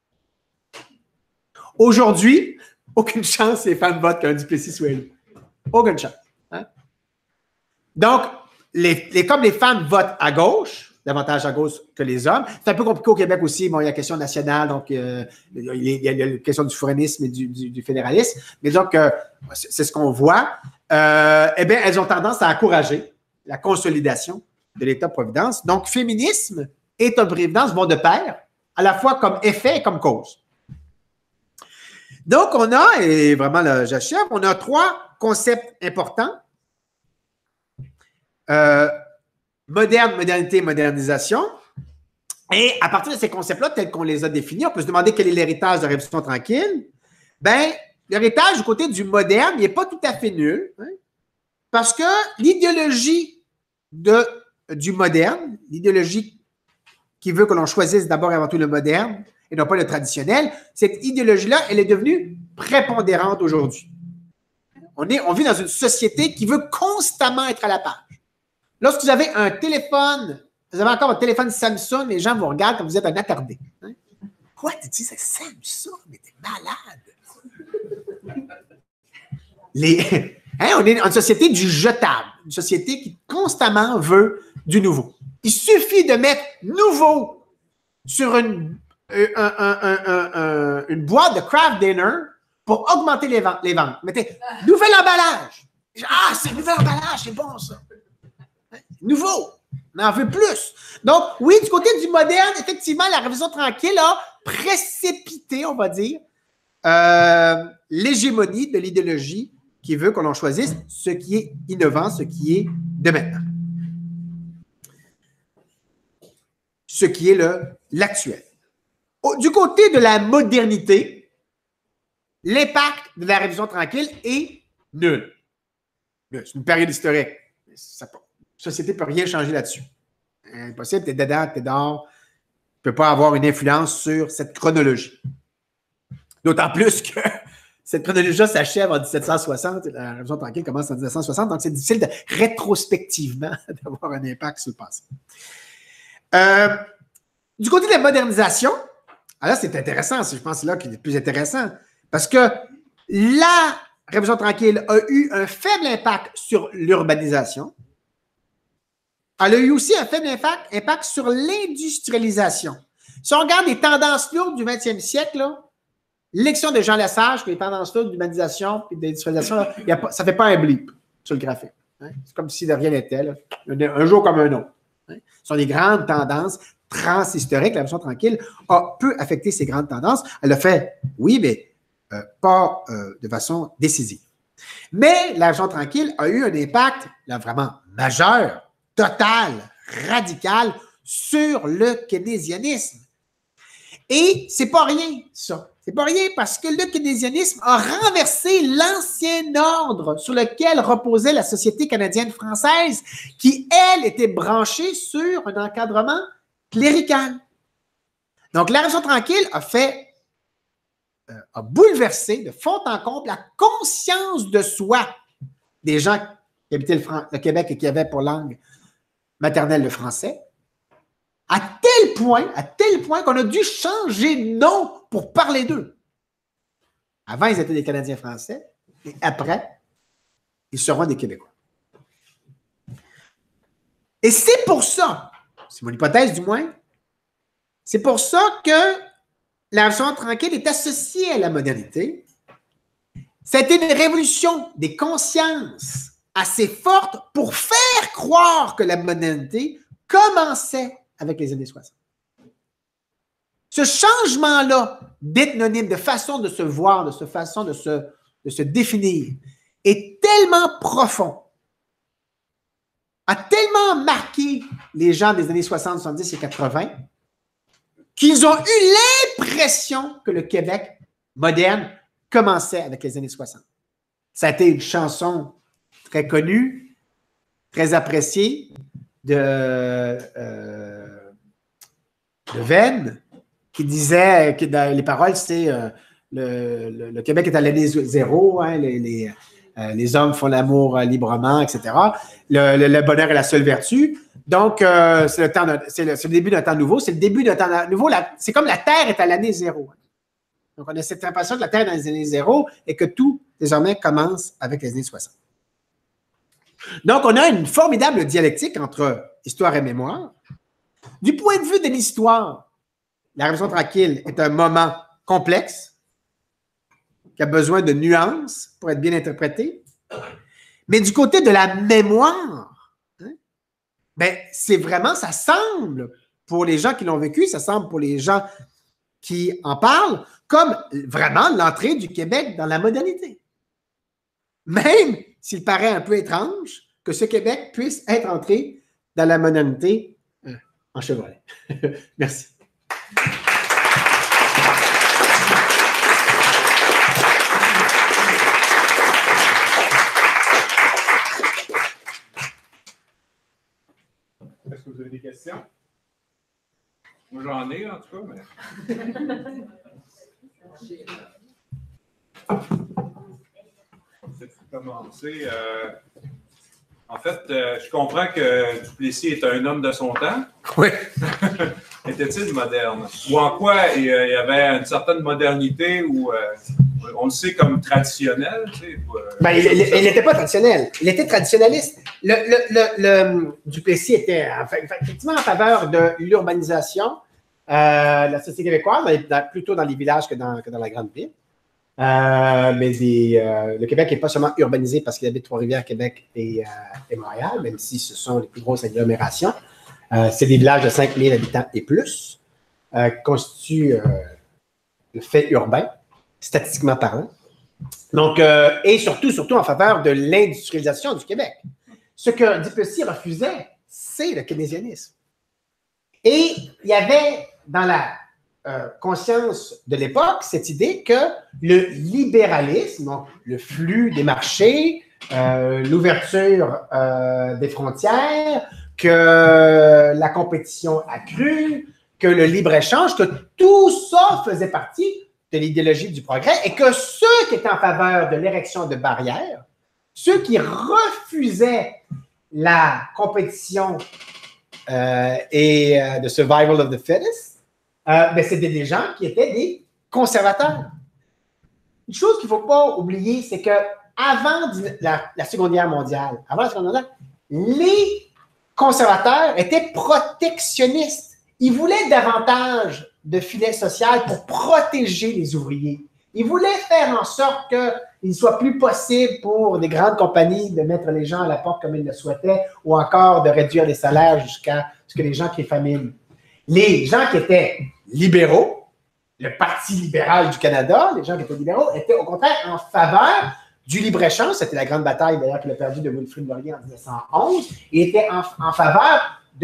Aujourd'hui, aucune chance que les femmes votent qu'un Duplessis soit élu. Aucune chance. Hein? Donc, les, les, comme les femmes votent à gauche, davantage à gauche que les hommes. C'est un peu compliqué au Québec aussi. Bon, il y a la question nationale, donc euh, il, y a, il y a la question du souverainisme et du, du, du fédéralisme. Mais donc, euh, c'est ce qu'on voit. Euh, eh bien, elles ont tendance à encourager la consolidation de l'État-providence. Donc, féminisme et État-providence vont de pair, à la fois comme effet et comme cause. Donc, on a, et vraiment là, j'achève, on a trois concepts importants. Euh, Moderne, modernité, modernisation. Et à partir de ces concepts-là, tels qu'on les a définis, on peut se demander quel est l'héritage de la Révolution tranquille. Bien, l'héritage du côté du moderne, il n'est pas tout à fait nul, hein, parce que l'idéologie de, du moderne, l'idéologie qui veut que l'on choisisse d'abord et avant tout le moderne et non pas le traditionnel, cette idéologie-là, elle est devenue prépondérante aujourd'hui. On, est, on vit dans une société qui veut constamment être à la page. Lorsque vous avez un téléphone, vous avez encore un téléphone Samsung, les gens vous regardent comme vous êtes un attardé. Hein? Quoi, tu dis, c'est Samsung, mais t'es malade. Les, hein, on est dans une société du jetable, une société qui constamment veut du nouveau. Il suffit de mettre nouveau sur une, un, un, un, un, une boîte de craft dinner pour augmenter les ventes. Les ventes. Mettez nouvel emballage. Ah, c'est un nouvel emballage, c'est bon ça. Nouveau. On en veut plus. Donc, oui, du côté du moderne, effectivement, la Révolution tranquille a précipité, on va dire, euh, l'hégémonie de l'idéologie qui veut qu'on en choisisse ce qui est innovant, ce qui est de maintenant. Ce qui est l'actuel. Du côté de la modernité, l'impact de la Révolution tranquille est nul. C'est une période historique. Ça, la société ne peut rien changer là-dessus. Impossible, tu es dedans, tu es dehors. Tu ne peux pas avoir une influence sur cette chronologie. D'autant plus que cette chronologie-là s'achève en dix-sept cent soixante et la Révolution tranquille commence en dix-neuf cent soixante, donc c'est difficile de rétrospectivement d'avoir un impact sur le passé. Euh, du côté de la modernisation, alors c'est intéressant, je pense que c'est là qu'il est le plus intéressant, parce que la Révolution tranquille a eu un faible impact sur l'urbanisation. Elle a eu aussi un faible impact, impact sur l'industrialisation. Si on regarde les tendances lourdes du vingtième siècle, l'élection de Jean Lesage, les tendances lourdes d'urbanisation et d'industrialisation, ça ne fait pas un blip sur le graphique. Hein? C'est comme si de rien n'était, là. Un jour comme un autre. Hein? Ce sont des grandes tendances transhistoriques. La Révolution tranquille a peu affecté ces grandes tendances. Elle a fait, oui, mais euh, pas euh, de façon décisive. Mais la Révolution tranquille a eu un impact là, vraiment majeur, total, radical sur le keynésianisme. Et c'est pas rien, ça. C'est pas rien parce que le keynésianisme a renversé l'ancien ordre sur lequel reposait la société canadienne-française qui, elle, était branchée sur un encadrement clérical. Donc, la Révolution tranquille a fait, euh, a bouleversé de fond en comble la conscience de soi des gens qui habitaient le, Fran- le Québec et qui avaient pour langue maternelle le français, à tel point, à tel point qu'on a dû changer de nom pour parler d'eux. Avant, ils étaient des Canadiens français, et après, ils seront des Québécois. Et c'est pour ça, c'est mon hypothèse du moins, c'est pour ça que la Révolution tranquille est associée à la modernité. C'était une révolution des consciences assez forte pour faire croire que la modernité commençait avec les années soixante. Ce changement-là d'ethnonyme, de façon de se voir, de ce façon de se, de se définir, est tellement profond, a tellement marqué les gens des années soixante, soixante-dix et quatre-vingts, qu'ils ont eu l'impression que le Québec moderne commençait avec les années soixante. Ça a été une chanson très connue, très appréciée de, euh, de Venn, qui disait que dans les paroles, c'est euh, le, le, le Québec est à l'année zéro, hein, les, les, euh, les hommes font l'amour euh, librement, et cetera. Le, le, le bonheur est la seule vertu. Donc, euh, c'est le, temps de, c'est le, c'est le début d'un temps nouveau. C'est le début d'un temps nouveau. La, c'est comme la Terre est à l'année zéro. Donc, on a cette impression que la Terre est dans les années zéro et que tout, désormais, commence avec les années soixante. Donc, on a une formidable dialectique entre histoire et mémoire. Du point de vue de l'histoire, la Révolution tranquille est un moment complexe qui a besoin de nuances pour être bien interprété. Mais du côté de la mémoire, hein, ben, c'est vraiment, ça semble, pour les gens qui l'ont vécu, ça semble pour les gens qui en parlent, comme vraiment l'entrée du Québec dans la modernité. Même s'il paraît un peu étrange que ce Québec puisse être entré dans la modernité en Chevrolet. Merci. Est-ce que vous avez des questions? Moi, j'en ai, en tout cas. Mais... C'est commencer. Euh... En fait, euh, je comprends que Duplessis est un homme de son temps. Oui. Était-il moderne? Ou en quoi il y avait une certaine modernité ou euh, on le sait comme traditionnel? Tu sais, euh, ben, il n'était pas traditionnel. Il était traditionnaliste. Le, le, le, le Duplessis était effectivement en faveur de l'urbanisation euh, de la société québécoise, dans, plutôt dans les villages que dans, que dans la grande ville. Euh, mais des, euh, le Québec n'est pas seulement urbanisé parce qu'il habite Trois-Rivières, Québec et, euh, et Montréal, même si ce sont les plus grosses agglomérations. Euh, c'est des villages de cinq mille habitants et plus euh, qui constituent euh, le fait urbain, statistiquement parlant. Donc, euh, et surtout, surtout en faveur de l'industrialisation du Québec. Ce que Duplessis refusait, c'est le keynésianisme. Et il y avait dans la euh, conscience de l'époque cette idée que le libéralisme, donc le flux des marchés, euh, l'ouverture euh, des frontières, que la compétition accrue, que le libre-échange, que tout ça faisait partie de l'idéologie du progrès et que ceux qui étaient en faveur de l'érection de barrières, ceux qui refusaient la compétition euh, et euh, de survival of the fittest, euh, ben, c'était des gens qui étaient des conservateurs. Une chose qu'il ne faut pas oublier, c'est qu'avant la, la Seconde Guerre mondiale, avant la Seconde Guerre mondiale, les conservateurs étaient protectionnistes. Ils voulaient davantage de filet social pour protéger les ouvriers. Ils voulaient faire en sorte qu'il ne soit plus possible pour des grandes compagnies de mettre les gens à la porte comme ils le souhaitaient ou encore de réduire les salaires jusqu'à ce que les gens crient famine. Les gens qui étaient libéraux, le Parti libéral du Canada, les gens qui étaient libéraux, étaient au contraire en faveur du libre-échange. C'était la grande bataille d'ailleurs qu'il a perdue de Wilfrid Laurier en mille neuf cent onze. Et étaient en, en faveur de...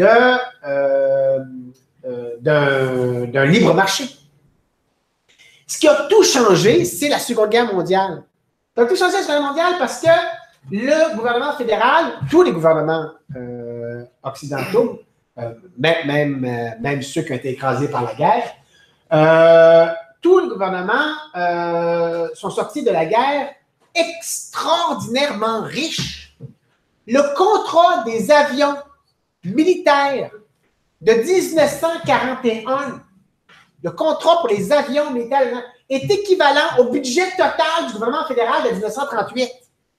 Euh, Euh, d'un libre marché. Ce qui a tout changé, c'est la Seconde Guerre mondiale. Ça a tout changé la Seconde Guerre mondiale parce que le gouvernement fédéral, tous les gouvernements euh, occidentaux, euh, même, même, euh, même ceux qui ont été écrasés par la guerre, euh, tous les gouvernements euh, sont sortis de la guerre extraordinairement riches. Le contrat des avions militaires de mille neuf cent quarante et un, le contrat pour les avions militaires est équivalent au budget total du gouvernement fédéral de mille neuf cent trente-huit.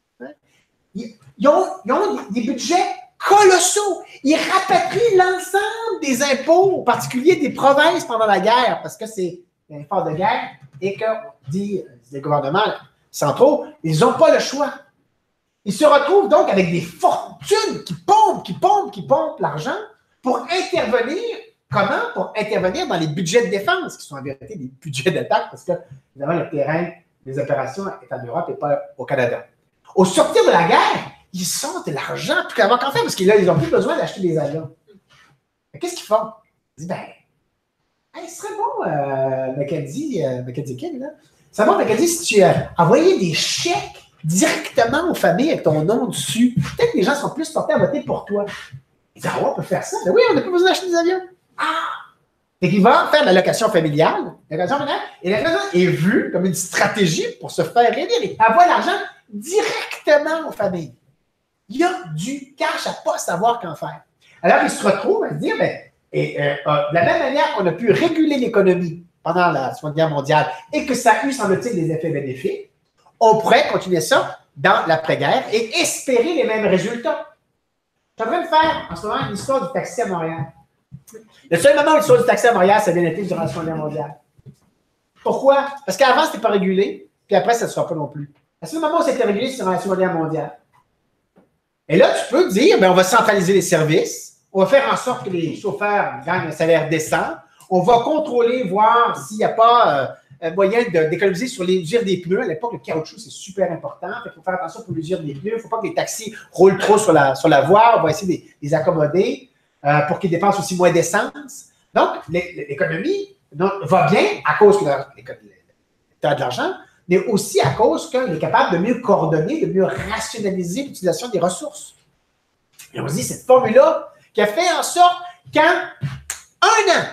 Ils, ils, ont, ils ont des budgets colossaux. Ils rapatrient l'ensemble des impôts, en particulier des provinces pendant la guerre, parce que c'est un effort de guerre et que, dit les gouvernements centraux, ils n'ont pas le choix. Ils se retrouvent donc avec des fortunes qui pompent, qui pompent, qui pompent l'argent pour intervenir, comment? Pour intervenir dans les budgets de défense, qui sont en vérité des budgets d'attaque, parce que, évidemment, le terrain des opérations est en Europe et pas au Canada. Au sortir de la guerre, ils sortent de l'argent tout qu'avant qu'en fait, parce que là, ils n'ont plus besoin d'acheter des avions. Qu'est-ce qu'ils font? Ils disent, ben, hey, ce serait bon, euh, Mackenzie, euh, Mackenzie King, là. Ce serait bon, Mackenzie, si tu euh, envoyais des chèques directement aux familles avec ton nom dessus. Peut-être que les gens seront plus portés à voter pour toi. Ils disent, ah ouais, on peut faire ça. Mais oui, on n'a pas besoin d'acheter des avions. Ah! Fait qu'il va faire de l'allocation familiale. L'allocation familiale. Et l'allocation est vue comme une stratégie pour se faire aider et avoir l'argent directement aux familles. Il y a du cash à ne pas savoir qu'en faire. Alors, ils se retrouvent à se dire, ben, et, euh, de la même manière qu'on a pu réguler l'économie pendant la Seconde Guerre mondiale et que ça a eu, semble-t-il, des effets bénéfiques, on pourrait continuer ça dans l'après-guerre et espérer les mêmes résultats. Je suis en train de faire en ce moment une histoire du taxi à Montréal. Le seul moment où l'histoire du taxi à Montréal, ça a bien été durant la Seconde Guerre mondiale. Pourquoi? Parce qu'avant, ce n'était pas régulé, puis après, ça ne sera pas non plus. Le seul moment où c'était régulé, c'est durant la Seconde Guerre mondiale. Et là, tu peux dire, bien, on va centraliser les services, on va faire en sorte que les chauffeurs gagnent un salaire décent, on va contrôler, voir s'il n'y a pas euh, moyen d'économiser sur l'usure des pneus. À l'époque, le caoutchouc, c'est super important. Il faut faire attention pour l'usure des pneus. Il ne faut pas que les taxis roulent trop sur la, sur la voie. On va essayer de les accommoder. euh, pour qu'ils dépensent aussi moins d'essence. Donc, l'économie va bien à cause que l'État a de l'argent, mais aussi à cause qu'il est capable de mieux coordonner, de mieux rationaliser l'utilisation des ressources. Et on se dit, cette formule-là qui a fait en sorte qu'en un an,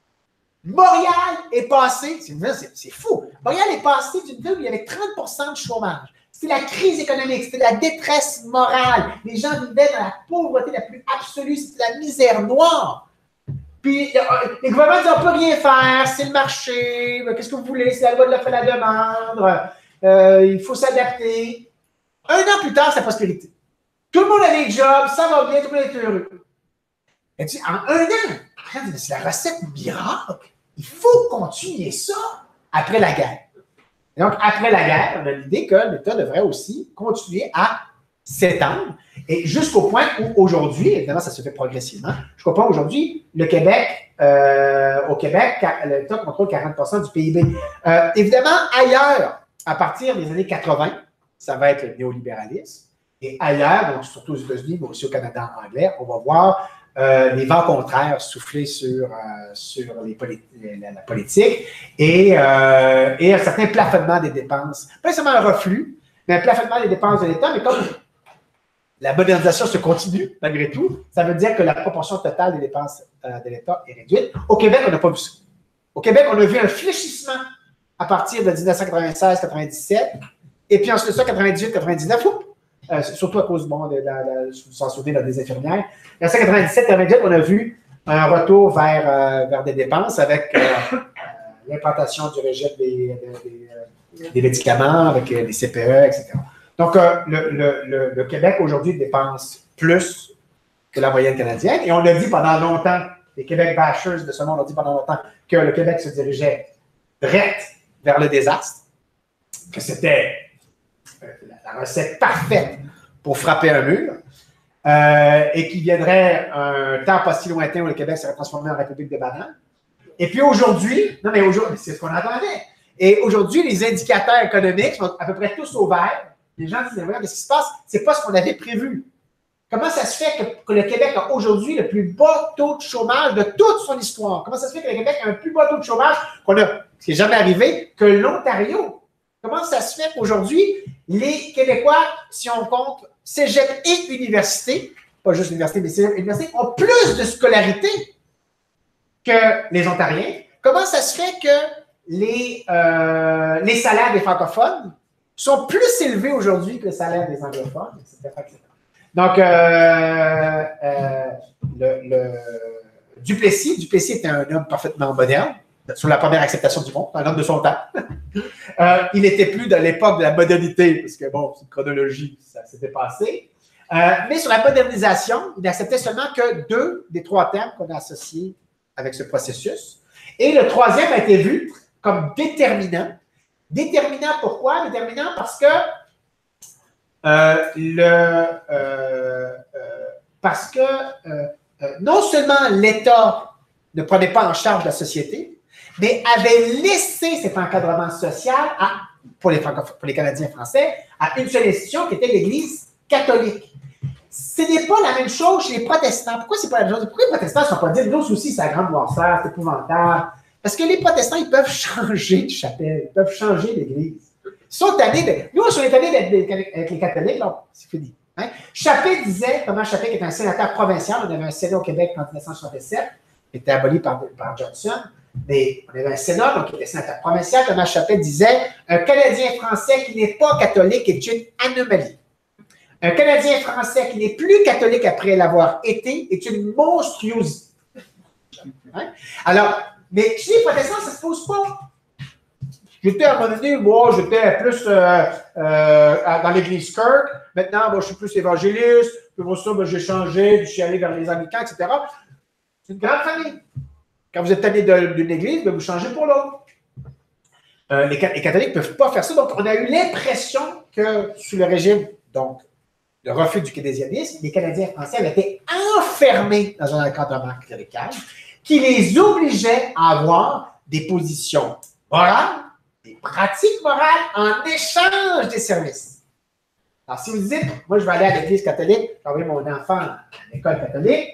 Montréal est passé, c'est fou, Montréal est passé d'une ville où il y avait trente pour cent de chômage. C'était la crise économique, c'était la détresse morale. Les gens vivaient dans la pauvreté la plus absolue, c'était la misère noire. Puis les gouvernements disaient, on ne peut rien faire, c'est le marché, qu'est-ce que vous voulez, c'est la loi de l'offre et la demande, euh, il faut s'adapter. Un an plus tard, c'est la prospérité. Tout le monde a des jobs, ça va bien, tout le monde est heureux. Et tu, en un an, c'est la recette miracle. Il faut continuer ça après la guerre. Et donc, après la guerre, on a l'idée que l'État devrait aussi continuer à s'étendre. Et jusqu'au point où aujourd'hui, évidemment, ça se fait progressivement, jusqu'au point où aujourd'hui, le Québec, euh, au Québec, l'État contrôle quarante pour cent du P I B. Euh, évidemment, ailleurs, à partir des années quatre-vingt, ça va être le néolibéralisme. Et ailleurs, donc surtout aux États-Unis, mais aussi au Canada en anglais, on va voir euh, les vents contraires souffler sur, euh, sur les politi la, la politique et, euh, et un certain plafonnement des dépenses. Pas seulement un reflux, mais un plafonnement des dépenses de l'État, mais comme la modernisation se continue, malgré tout, ça veut dire que la proportion totale des dépenses euh, de l'État est réduite. Au Québec, on n'a pas vu ça. Au Québec, on a vu un fléchissement à partir de mille neuf cent quatre-vingt-seize quatre-vingt-dix-sept, et puis ensuite ça, quatre-vingt-dix-huit quatre-vingt-dix-neuf, euh, surtout à cause bon, de la, la, vous vous en souvenez, là, des infirmières. En mille neuf cent quatre-vingt-dix-sept quatre-vingt-dix-huit, on a vu un retour vers, euh, vers des dépenses avec euh, euh, l'implantation du régime des, des, des, des médicaments, avec euh, les C P E, et cetera. Donc, euh, le, le, le, le Québec, aujourd'hui, dépense plus que la moyenne canadienne. Et on a dit pendant longtemps, les Québec bashers de ce monde ont dit pendant longtemps que le Québec se dirigeait direct vers le désastre, que c'était euh, la recette parfaite pour frapper un mur, euh, et qu'il viendrait un temps pas si lointain où le Québec serait transformé en République de bananes. Et puis aujourd'hui, non mais aujourd'hui, c'est ce qu'on attendait. Et aujourd'hui, les indicateurs économiques sont à peu près tous au vert. Les gens disent, regarde, qu'est-ce qui se passe? C'est pas ce qu'on avait prévu. Comment ça se fait que, que le Québec a aujourd'hui le plus bas taux de chômage de toute son histoire? Comment ça se fait que le Québec a un plus bas taux de chômage qu'on a, ce qui n'est jamais arrivé, que l'Ontario? Comment ça se fait qu'aujourd'hui, les Québécois, si on compte cégep et université, pas juste université, mais cégep et université, ont plus de scolarité que les Ontariens? Comment ça se fait que les, euh, les salaires des francophones sont plus élevés aujourd'hui que le salaire des anglophones, et cetera, et cetera. Donc, euh, euh, le, le Duplessis, Duplessis était un homme parfaitement moderne, sur la première acceptation du monde, un homme de son temps. euh, il n'était plus dans l'époque de la modernité, parce que, bon, c'est une chronologie, ça s'était passé. Euh, mais sur la modernisation, il n'acceptait seulement que deux des trois termes qu'on a associés avec ce processus. Et le troisième a été vu comme déterminant. Déterminant pourquoi? Déterminant parce que euh, le euh, euh, parce que euh, euh, non seulement l'État ne prenait pas en charge la société, mais avait laissé cet encadrement social à, pour, les pour les Canadiens français à une seule institution qui était l'Église catholique. Ce n'est pas la même chose chez les protestants. Pourquoi c'est pas la même chose? Pourquoi les protestants ne sont pas dit nos soucis, c'est la grande noirceur, c'est épouvantable? Parce que les protestants, ils peuvent changer de chapelle, ils peuvent changer d'église. Ils sont tannés de... Nous, on est tannés d'être avec les catholiques, là, c'est fini. Hein? Chappé disait, Thomas Chappé, qui est un sénateur provincial, on avait un Sénat au Québec en mille neuf cent soixante-sept, qui était aboli par, par Johnson, mais on avait un Sénat, donc il était sénateur provincial. Thomas Chappé disait, un Canadien français qui n'est pas catholique est une anomalie. Un Canadien français qui n'est plus catholique après l'avoir été est une monstruosité. Hein? Alors, mais chez les protestants, ça ne se pose pas. J'étais à un moment donné, moi, j'étais plus euh, euh, dans l'église Kirk. Maintenant, bon, je suis plus évangéliste. Puis moi, ça, ben, j'ai changé, puis je suis allé vers les anglicans, et cetera. C'est une grande famille. Quand vous êtes tanné d'une église, ben, vous changez pour l'autre. Euh, les, les catholiques ne peuvent pas faire ça. Donc, on a eu l'impression que sous le régime, donc, le refus du keynésianisme, les Canadiens français avaient été enfermés dans un encadrement clérical qui les obligeait à avoir des positions morales, des pratiques morales en échange des services. Alors, si vous dites, moi, je vais aller à l'église catholique, j'envoie mon enfant à l'école catholique,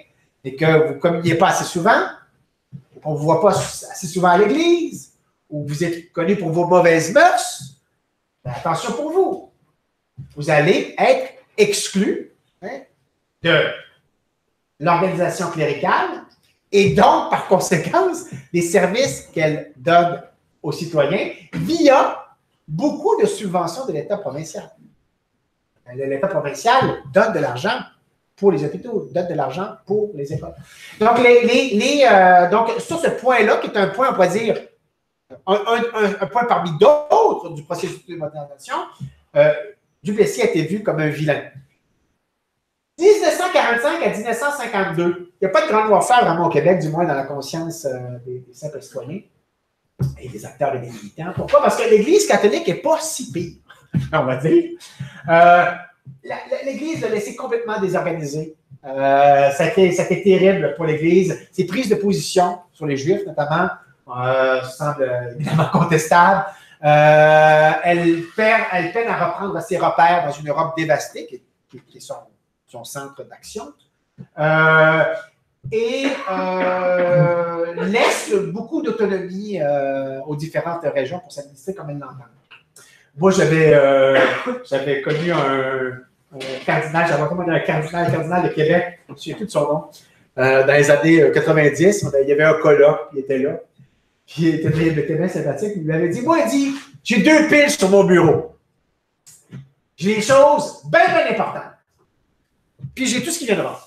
et que vous ne communiez pas assez souvent, qu'on ne vous voit pas assez souvent à l'église, ou vous êtes connu pour vos mauvaises mœurs, ben attention pour vous. Vous allez être exclu hein, de l'organisation cléricale et donc, par conséquence, des services qu'elle donne aux citoyens via beaucoup de subventions de l'État provincial. L'État provincial donne de l'argent pour les hôpitaux, donne de l'argent pour les écoles. Donc, les, les, les, euh, donc sur ce point-là, qui est un point, on pourrait dire, un, un, un point parmi d'autres du processus de modernisation, euh, Duplessis a été vu comme un vilain. dix-neuf cent quarante-cinq à dix-neuf cent cinquante-deux, il n'y a pas de grande warfare vraiment au Québec, du moins dans la conscience euh, des, des simples citoyens et des acteurs et des militants. Pourquoi? Parce que l'Église catholique n'est pas si pire, on va dire. Euh, L'Église l'a laissé complètement désorganisé. Euh, ça, a été, ça a été terrible pour l'Église. Ses prises de position sur les Juifs, notamment, euh, semblent évidemment contestables. Euh, elle, perd, elle peine à reprendre ses repères dans une Europe dévastée, qui, qui, qui est son, son centre d'action, euh, et euh, laisse beaucoup d'autonomie euh, aux différentes régions pour s'administrer comme elles l'entendent. Moi, j'avais euh, j'avais connu un, un cardinal, j'avais comment dire, un cardinal, un cardinal de Québec, je ne me souviens plus de son nom, euh, dans les années quatre-vingt-dix, on a, il y avait un colloque, il était là, puis il était, il était bien sympathique, il m'avait dit, moi, il dit, j'ai deux piles sur mon bureau. J'ai des choses bien, bien importantes. Puis j'ai tout ce qui viendra.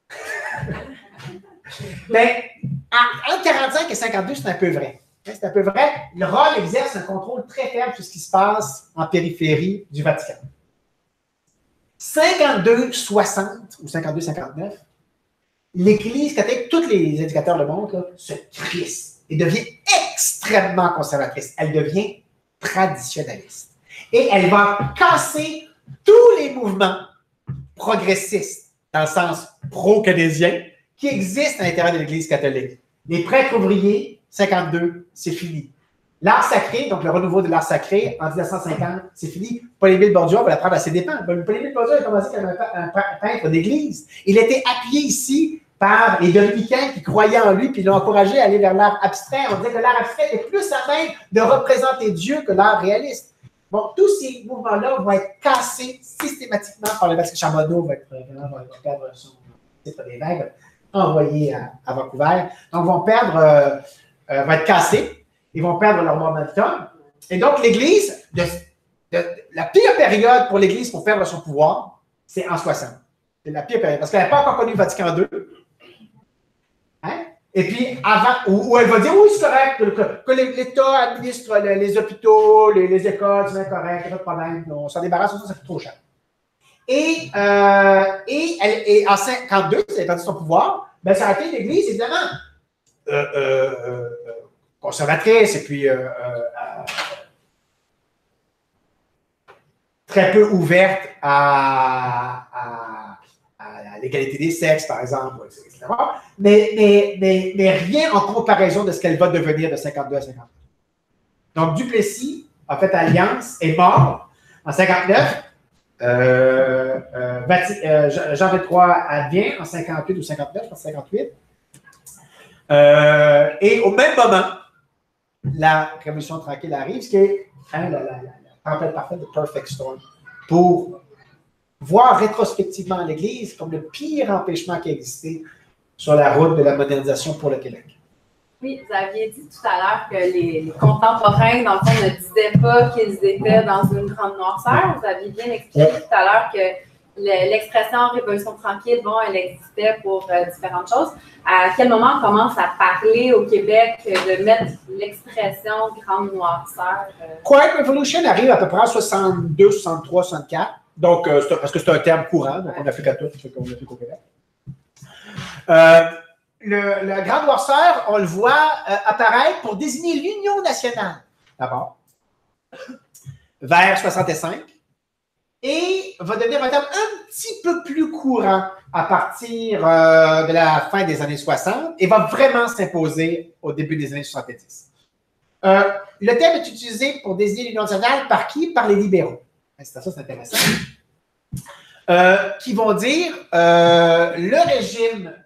Bien, entre quarante-cinq et cinquante-deux, c'est un peu vrai. C'est un peu vrai. Le rôle exerce un contrôle très faible sur ce qui se passe en périphérie du Vatican. cinquante-deux soixante ou cinquante-deux cinquante-neuf, l'Église catholique, tous les indicateurs le montrent, là, se crisse et devient extrêmement conservatrice. Elle devient traditionnaliste. Et elle va casser tous les mouvements progressistes, dans le sens pro-canadien, qui existent à l'intérieur de l'Église catholique. Les prêtres ouvriers, cinquante-deux, c'est fini. L'art sacré, donc le renouveau de l'art sacré, en dix-neuf cent cinquante, c'est fini. Paul-Émile Borduas va la prendre à ses dépens. Paul-Émile Borduas a commencé comme un, un, un peintre d'église. Il était appuyé ici par les dominicains qui croyaient en lui, puis l'ont encouragé à aller vers l'art abstrait. On disait que l'art abstrait est plus à même de représenter Dieu que l'art réaliste. Bon, tous ces mouvements-là vont être cassés systématiquement par le Vatican. Chambonneau va, être, va, va perdre son titre d'évêque, envoyé à, à Vancouver. Donc, vont perdre, euh, euh, vont être cassés. Ils vont perdre leur momentum. Et donc, l'Église, de, de, la pire période pour l'Église pour perdre son pouvoir, c'est en soixante. C'est la pire période. Parce qu'elle n'a pas encore connu le Vatican deux. Hein? Et puis, avant, où, où elle va dire, oui, c'est correct, que, que l'État administre les, les hôpitaux, les, les écoles, c'est bien correct, pas de problème, on s'en débarrasse, ça, ça coûte trop cher. Et, euh, et, elle, et en cinquante-deux, elle a perdu son pouvoir, ben, ça a été l'Église, évidemment, euh, euh, euh, conservatrice, et puis euh, euh, très peu ouverte à, à, à l'égalité des sexes, par exemple, et cetera. Mais, mais, mais, mais rien en comparaison de ce qu'elle va devenir de cinquante-deux à cinquante. Donc, Duplessis a fait alliance, est mort en cinquante-neuf. Euh, euh, euh, Jean vingt-trois advient en cinquante-huit ou cinquante-neuf, je pense cinquante-huit. Euh, et au même moment, la Révolution tranquille arrive, ce qui est hein, la, la, la tempête parfaite de Perfect Storm, pour voir rétrospectivement l'Église comme le pire empêchement qui a existé sur la route de la modernisation pour le Québec. Oui, vous aviez dit tout à l'heure que les, les contemporains, dans le fond, ne disaient pas qu'ils étaient dans une grande noirceur. Vous aviez bien expliqué tout à l'heure que l'expression Révolution tranquille, bon, elle existait pour euh, différentes choses. À quel moment on commence à parler au Québec de mettre l'expression grande noirceur? Euh... Quiet Revolution arrive à peu près en soixante-deux, soixante-trois, soixante-quatre. Donc, euh, parce que c'est un terme courant, donc on applique à tout, ce qu'on applique au Québec. Euh, le, la grande noirceur, on le voit euh, apparaître pour désigner l'Union nationale, d'abord, vers soixante-cinq. Et va devenir un terme un petit peu plus courant à partir euh, de la fin des années soixante et va vraiment s'imposer au début des années soixante-dix. Euh, le terme est utilisé pour désigner l'Union nationale par qui? Par les libéraux. C'est ça, c'est intéressant. Euh, qui vont dire euh, le régime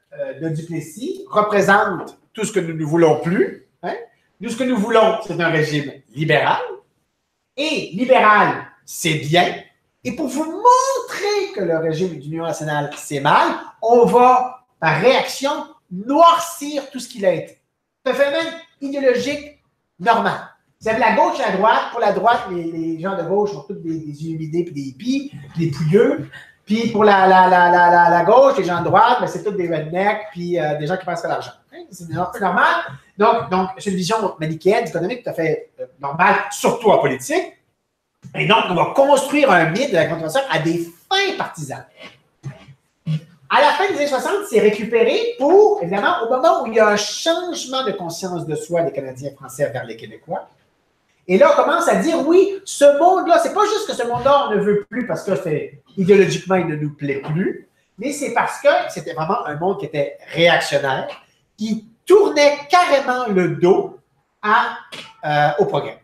euh, de Duplessis représente tout ce que nous ne voulons plus. Hein? Nous, ce que nous voulons, c'est un régime libéral. Et libéral, c'est bien. Et pour vous montrer que le régime d'union nationale, c'est mal, on va, par réaction, noircir tout ce qu'il a été. C'est un phénomène idéologique normal. Vous avez la gauche et la droite. Pour la droite, les, les gens de gauche sont tous des, des illuminés, puis des hippies, puis des pouilleux. Puis pour la, la, la, la, la, la gauche, les gens de droite, ben, c'est tous des rednecks, puis euh, des gens qui pensent à l'argent. Hein? C'est normal. Donc, donc c'est une vision manichéenne, économique tout à fait euh, normale, surtout en politique. Et donc, on va construire un mythe de la controverse à des fins partisanes. À la fin des années soixante, c'est récupéré pour, évidemment, au moment où il y a un changement de conscience de soi des Canadiens français vers les Québécois. Et là, on commence à dire, oui, ce monde-là, c'est pas juste que ce monde-là, on ne veut plus parce que c'est, idéologiquement, il ne nous plaît plus, mais c'est parce que c'était vraiment un monde qui était réactionnaire, qui tournait carrément le dos à, euh, au progrès.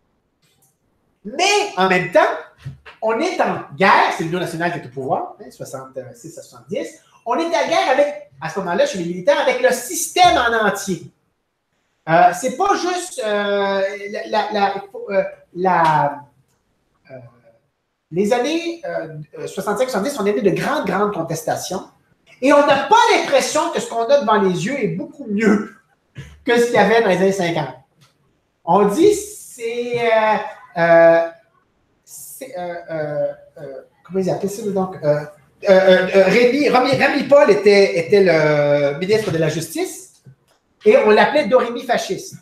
Mais, en même temps, on est en guerre, c'est l'Union nationale qui est au pouvoir, hein, soixante-six à soixante-dix, on est en guerre avec, à ce moment-là, chez les militaires, avec le système en entier. Euh, c'est pas juste euh, la, la, la, euh, la euh, les années euh, soixante-cinq soixante-dix sont des années de grandes, grandes contestations. Et on n'a pas l'impression que ce qu'on a devant les yeux est beaucoup mieux que ce qu'il y avait dans les années cinquante. On dit c'est euh, euh, c'est, euh, euh, euh, comment ils appellent ça donc? Euh, euh, euh, Rémi, Rémi, Rémi Paul était, était le ministre de la Justice et on l'appelait Dorémy fasciste.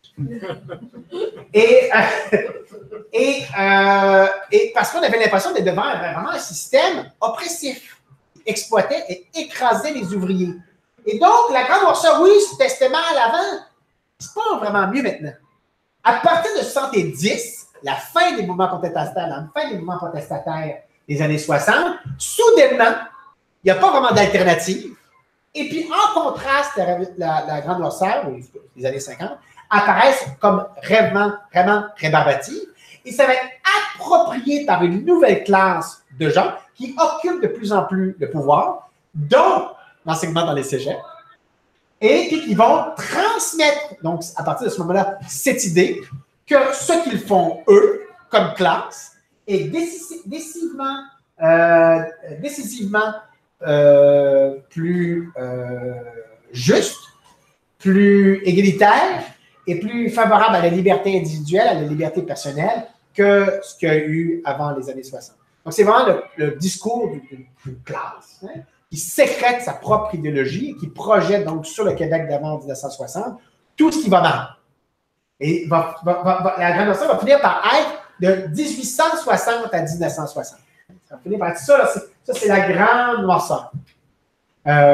Et, euh, et, euh, et parce qu'on avait l'impression d'être devant vraiment un système oppressif, qui exploitait et écrasait les ouvriers. Et donc, la grande noirceur, oui, c'était mal avant, c'est pas vraiment mieux maintenant. À partir de soixante-dix, la fin des mouvements contestataires, la fin des mouvements protestataires des années soixante, soudainement, il n'y a pas vraiment d'alternative. Et puis, en contraste, la, la, la grande noirceur, les années cinquante, apparaissent comme vraiment, vraiment rébarbatives. Et ça va être approprié par une nouvelle classe de gens qui occupent de plus en plus le pouvoir, dont l'enseignement dans les cégeps, et qui vont transmettre, donc à partir de ce moment-là, cette idée que ce qu'ils font, eux, comme classe, est décisivement, euh, décisivement euh, plus euh, juste, plus égalitaire et plus favorable à la liberté individuelle, à la liberté personnelle que ce qu'il y a eu avant les années soixante. Donc, c'est vraiment le, le discours d'une classe hein, qui sécrète sa propre idéologie et qui projette donc sur le Québec d'avant mille neuf cent soixante tout ce qui va mal. Et va, va, va, la grande noirceur va finir par être de dix-huit cent soixante à mille neuf cent soixante. Ça va finir par être ça, là, ça c'est la grande noirceur. Euh,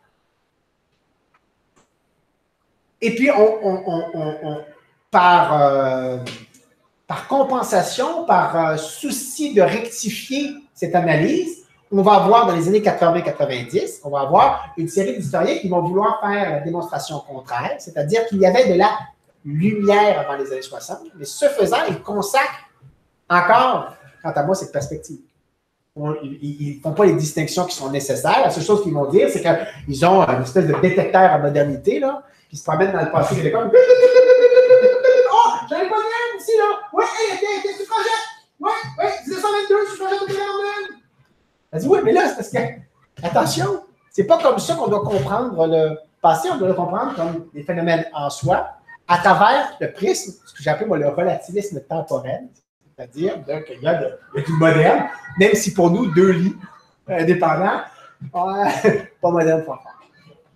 et puis, on, on, on, on, on par, euh, par compensation, par euh, souci de rectifier cette analyse, on va avoir dans les années quatre-vingts quatre-vingt-dix, on va avoir une série d'historiens qui vont vouloir faire la démonstration contraire, c'est-à-dire qu'il y avait de la lumière avant les années soixante, mais ce faisant, ils consacrent encore, quant à moi, cette perspective. On, ils ne font pas les distinctions qui sont nécessaires. La seule chose qu'ils vont dire, c'est qu'ils ont une espèce de détecteur à modernité, là, qui se promène dans le passé québécois. Oh, j'en ai pas bien ici, là. Oui, hey, t'es suffragette. Oui, oui, dix-neuf cent vingt-deux, suffragette au référendum. Elle dit, oui, mais là, c'est parce que, attention, c'est pas comme ça qu'on doit comprendre le passé, on doit le comprendre comme des phénomènes en soi, à travers le prisme, ce que j'appelle moi le relativisme temporel, c'est-à-dire qu'il y, y a du moderne, même si pour nous, deux lits indépendants, ouais, pas moderne, pas fort.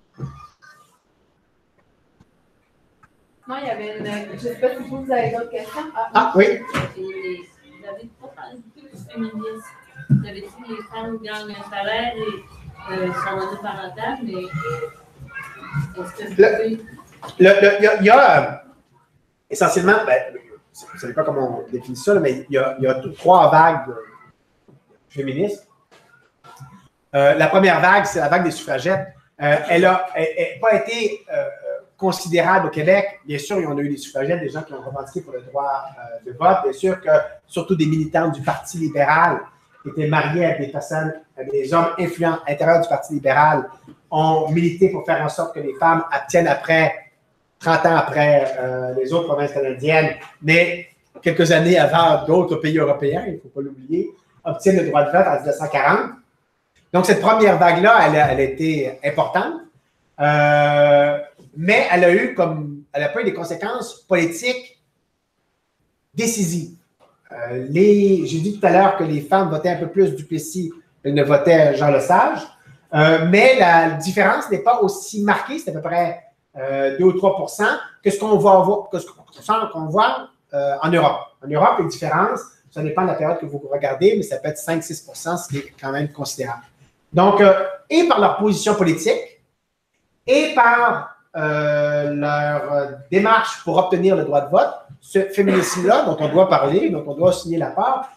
Non, il y avait une. Je ne sais pas si vous avez d'autres questions. Ah, ah oui. Et vous avez pas parlé du féminisme. Vous avez dit que les femmes gagnent un salaire et euh, sont monoparentales, mais est-ce que vous pouvez. Il y, y a euh, essentiellement, ben, vous ne savez pas comment on définit ça, là, mais il y a, y a trois vagues euh, féministes. Euh, la première vague, c'est la vague des suffragettes. Euh, elle n'a pas été euh, considérable au Québec. Bien sûr, on a eu des suffragettes, des gens qui ont revendiqué pour le droit euh, de vote. Bien sûr que, surtout des militants du Parti libéral qui étaient mariés à des personnes, à des hommes influents à l'intérieur du Parti libéral, ont milité pour faire en sorte que les femmes obtiennent après, trente ans après euh, les autres provinces canadiennes, mais quelques années avant d'autres pays européens, il ne faut pas l'oublier, obtiennent le droit de vote en dix-neuf cent quarante. Donc, cette première vague-là, elle, elle a été importante, euh, mais elle a eu comme, elle a pas eu des conséquences politiques décisives. Euh, les, j'ai dit tout à l'heure que les femmes votaient un peu plus Duplessis qu'elles ne votaient Jean Lesage, euh, mais la différence n'est pas aussi marquée, c'est à peu près euh, deux ou trois pour cent que ce qu'on voit, que ce qu'on voit euh, en Europe. En Europe, les différences, ça dépend de la période que vous regardez, mais ça peut être cinq à six pour cent, ce qui est quand même considérable. Donc, euh, et par leur position politique, et par euh, leur démarche pour obtenir le droit de vote, ce féminisme-là, dont on doit parler, dont on doit signer la part,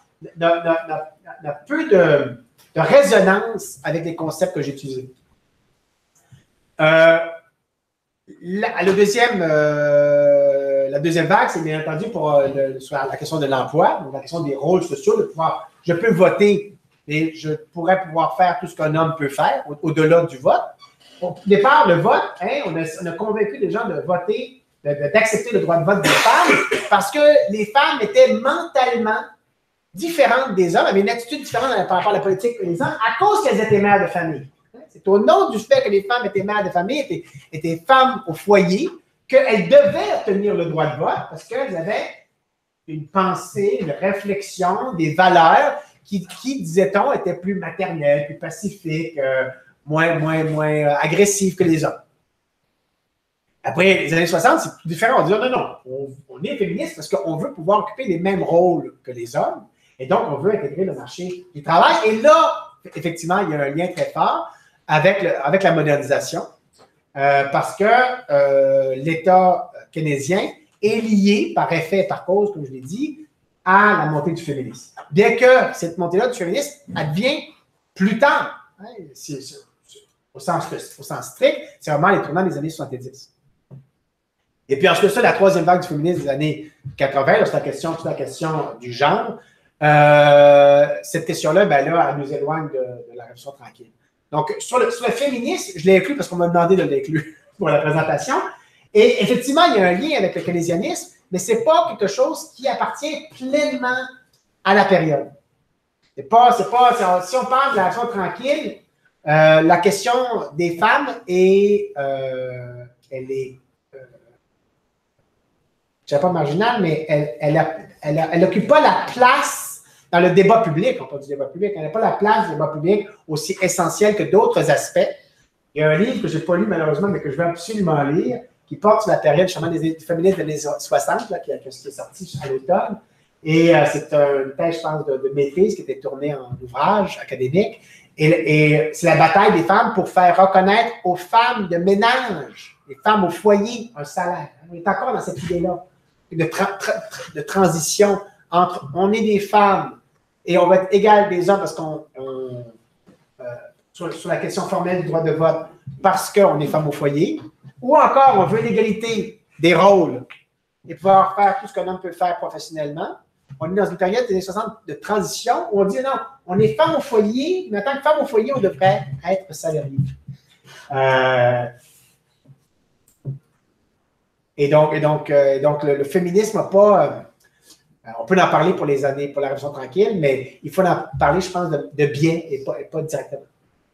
n'a peu de, de résonance avec les concepts que j'ai utilisés. Euh, la, le deuxième, euh, la deuxième vague, c'est bien entendu pour euh, le, sur la question de l'emploi, donc la question des rôles sociaux, de pouvoir, je peux voter et je pourrais pouvoir faire tout ce qu'un homme peut faire au-delà du vote. Au départ, le vote, hein, on, a, on a convaincu les gens de voter, d'accepter le droit de vote des femmes parce que les femmes étaient mentalement différentes des hommes, avaient une attitude différente par rapport à la politique que les hommes à cause qu'elles étaient mères de famille. C'est au nom du fait que les femmes étaient mères de famille, étaient, étaient femmes au foyer, qu'elles devaient obtenir le droit de vote parce qu'elles avaient une pensée, une réflexion, des valeurs qui, qui disait-on, étaient plus maternelles, plus pacifiques, euh, moins, moins, moins euh, agressives que les hommes. Après les années soixante, c'est plus différent. On dit non, non, on, on est féministe parce qu'on veut pouvoir occuper les mêmes rôles que les hommes et donc on veut intégrer le marché du travail. Et là, effectivement, il y a un lien très fort avec, le, avec la modernisation euh, parce que euh, l'État keynésien est lié par effet et par cause, comme je l'ai dit, à la montée du féminisme. Bien que cette montée-là du féminisme advienne plus tard, hein, c'est, c'est, au, sens, au sens strict, c'est vraiment les tournants des années soixante-dix. Et puis ensuite, ça, la troisième vague du féminisme des années quatre-vingt, là, c'est la question, toute la question du genre. Euh, cette question-là, ben là, elle nous éloigne de, de la Révolution tranquille. Donc, sur le, sur le féminisme, je l'ai inclus parce qu'on m'a demandé de l'inclure pour la présentation. Et effectivement, il y a un lien avec le keynésianisme, mais ce n'est pas quelque chose qui appartient pleinement à la période. C'est pas, c'est pas, c'est, si on parle de la Révolution tranquille, euh, la question des femmes est, euh, elle est, euh, je ne dirais pas marginale, mais elle, elle, a, elle, a, elle occupe pas la place dans le débat public, on parle du débat public, elle n'a pas la place du débat public aussi essentielle que d'autres aspects. Il y a un livre que je n'ai pas lu malheureusement, mais que je vais absolument lire, qui porte sur la période justement des féministes des années soixante, là, qui, qui est sortie à l'automne. Et euh, c'est une thèse, je pense, de, de maîtrise qui était tournée en ouvrage académique. Et, et c'est la bataille des femmes pour faire reconnaître aux femmes de ménage, les femmes au foyer, un salaire. On est encore dans cette idée-là de, tra tra de transition entre on est des femmes et on va être égal des hommes parce qu'on on, euh, sur, sur la question formelle du droit de vote parce qu'on est femmes au foyer. Ou encore, on veut l'égalité des rôles et pouvoir faire tout ce qu'un homme peut faire professionnellement. On est dans une période des années soixante de transition où on dit non, on est femme au foyer, mais en tant que femme au foyer, on devrait être salarié. Euh, et donc, et donc, euh, donc le, le féminisme n'a pas. Euh, on peut en parler pour les années, pour la Révolution tranquille, mais il faut en parler, je pense, de, de bien et pas, et pas directement.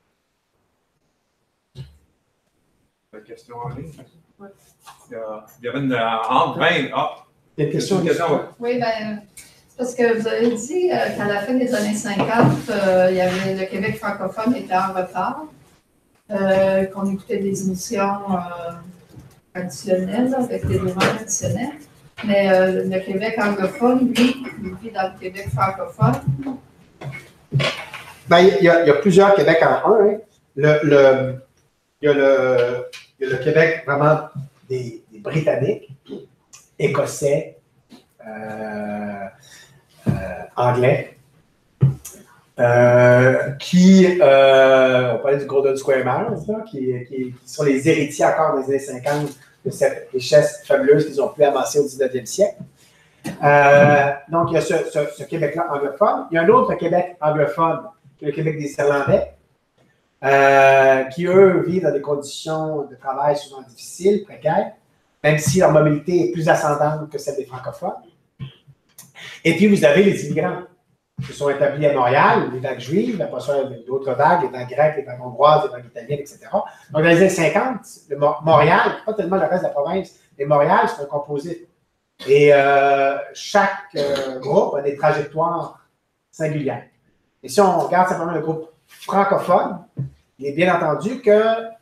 Question en ligne. Ouais. Il y avait une entre vingt. Ah, il y a une question. Une question. Oui, bien, c'est parce que vous avez dit euh, qu'à la fin des années cinquante, euh, il y avait le Québec francophone était en retard, euh, qu'on écoutait des émissions euh, traditionnelles, avec des mouvements traditionnels. Mais euh, le Québec anglophone, lui, il vit dans le Québec francophone. Ben, il, y a, il y a plusieurs Québec en un. Hein. Le, le, il y a le. Il y a le Québec vraiment des, des Britanniques, Écossais, euh, euh, Anglais, euh, qui, euh, on parlait du Golden Square Miles, là, qui, qui, qui sont les héritiers encore des années cinquante de cette richesse fabuleuse qu'ils ont pu amasser au dix-neuvième siècle. Euh, donc, il y a ce, ce, ce Québec-là anglophone. Il y a un autre Québec anglophone, qui est le Québec des Irlandais, euh, qui, eux, vivent dans des conditions de travail souvent difficiles, précaires, même si leur mobilité est plus ascendante que celle des francophones. Et puis, vous avez les immigrants qui sont établis à Montréal, les vagues juives, après ça, d'autres vagues, les vagues grecques, les vagues hongroises, les vagues italiennes, et cetera. Donc, dans les années cinquante, le Montréal, pas tellement le reste de la province, mais Montréal, c'est un composite. Et euh, chaque euh, groupe a des trajectoires singulières. Et si on regarde simplement le groupe francophone, il est bien entendu que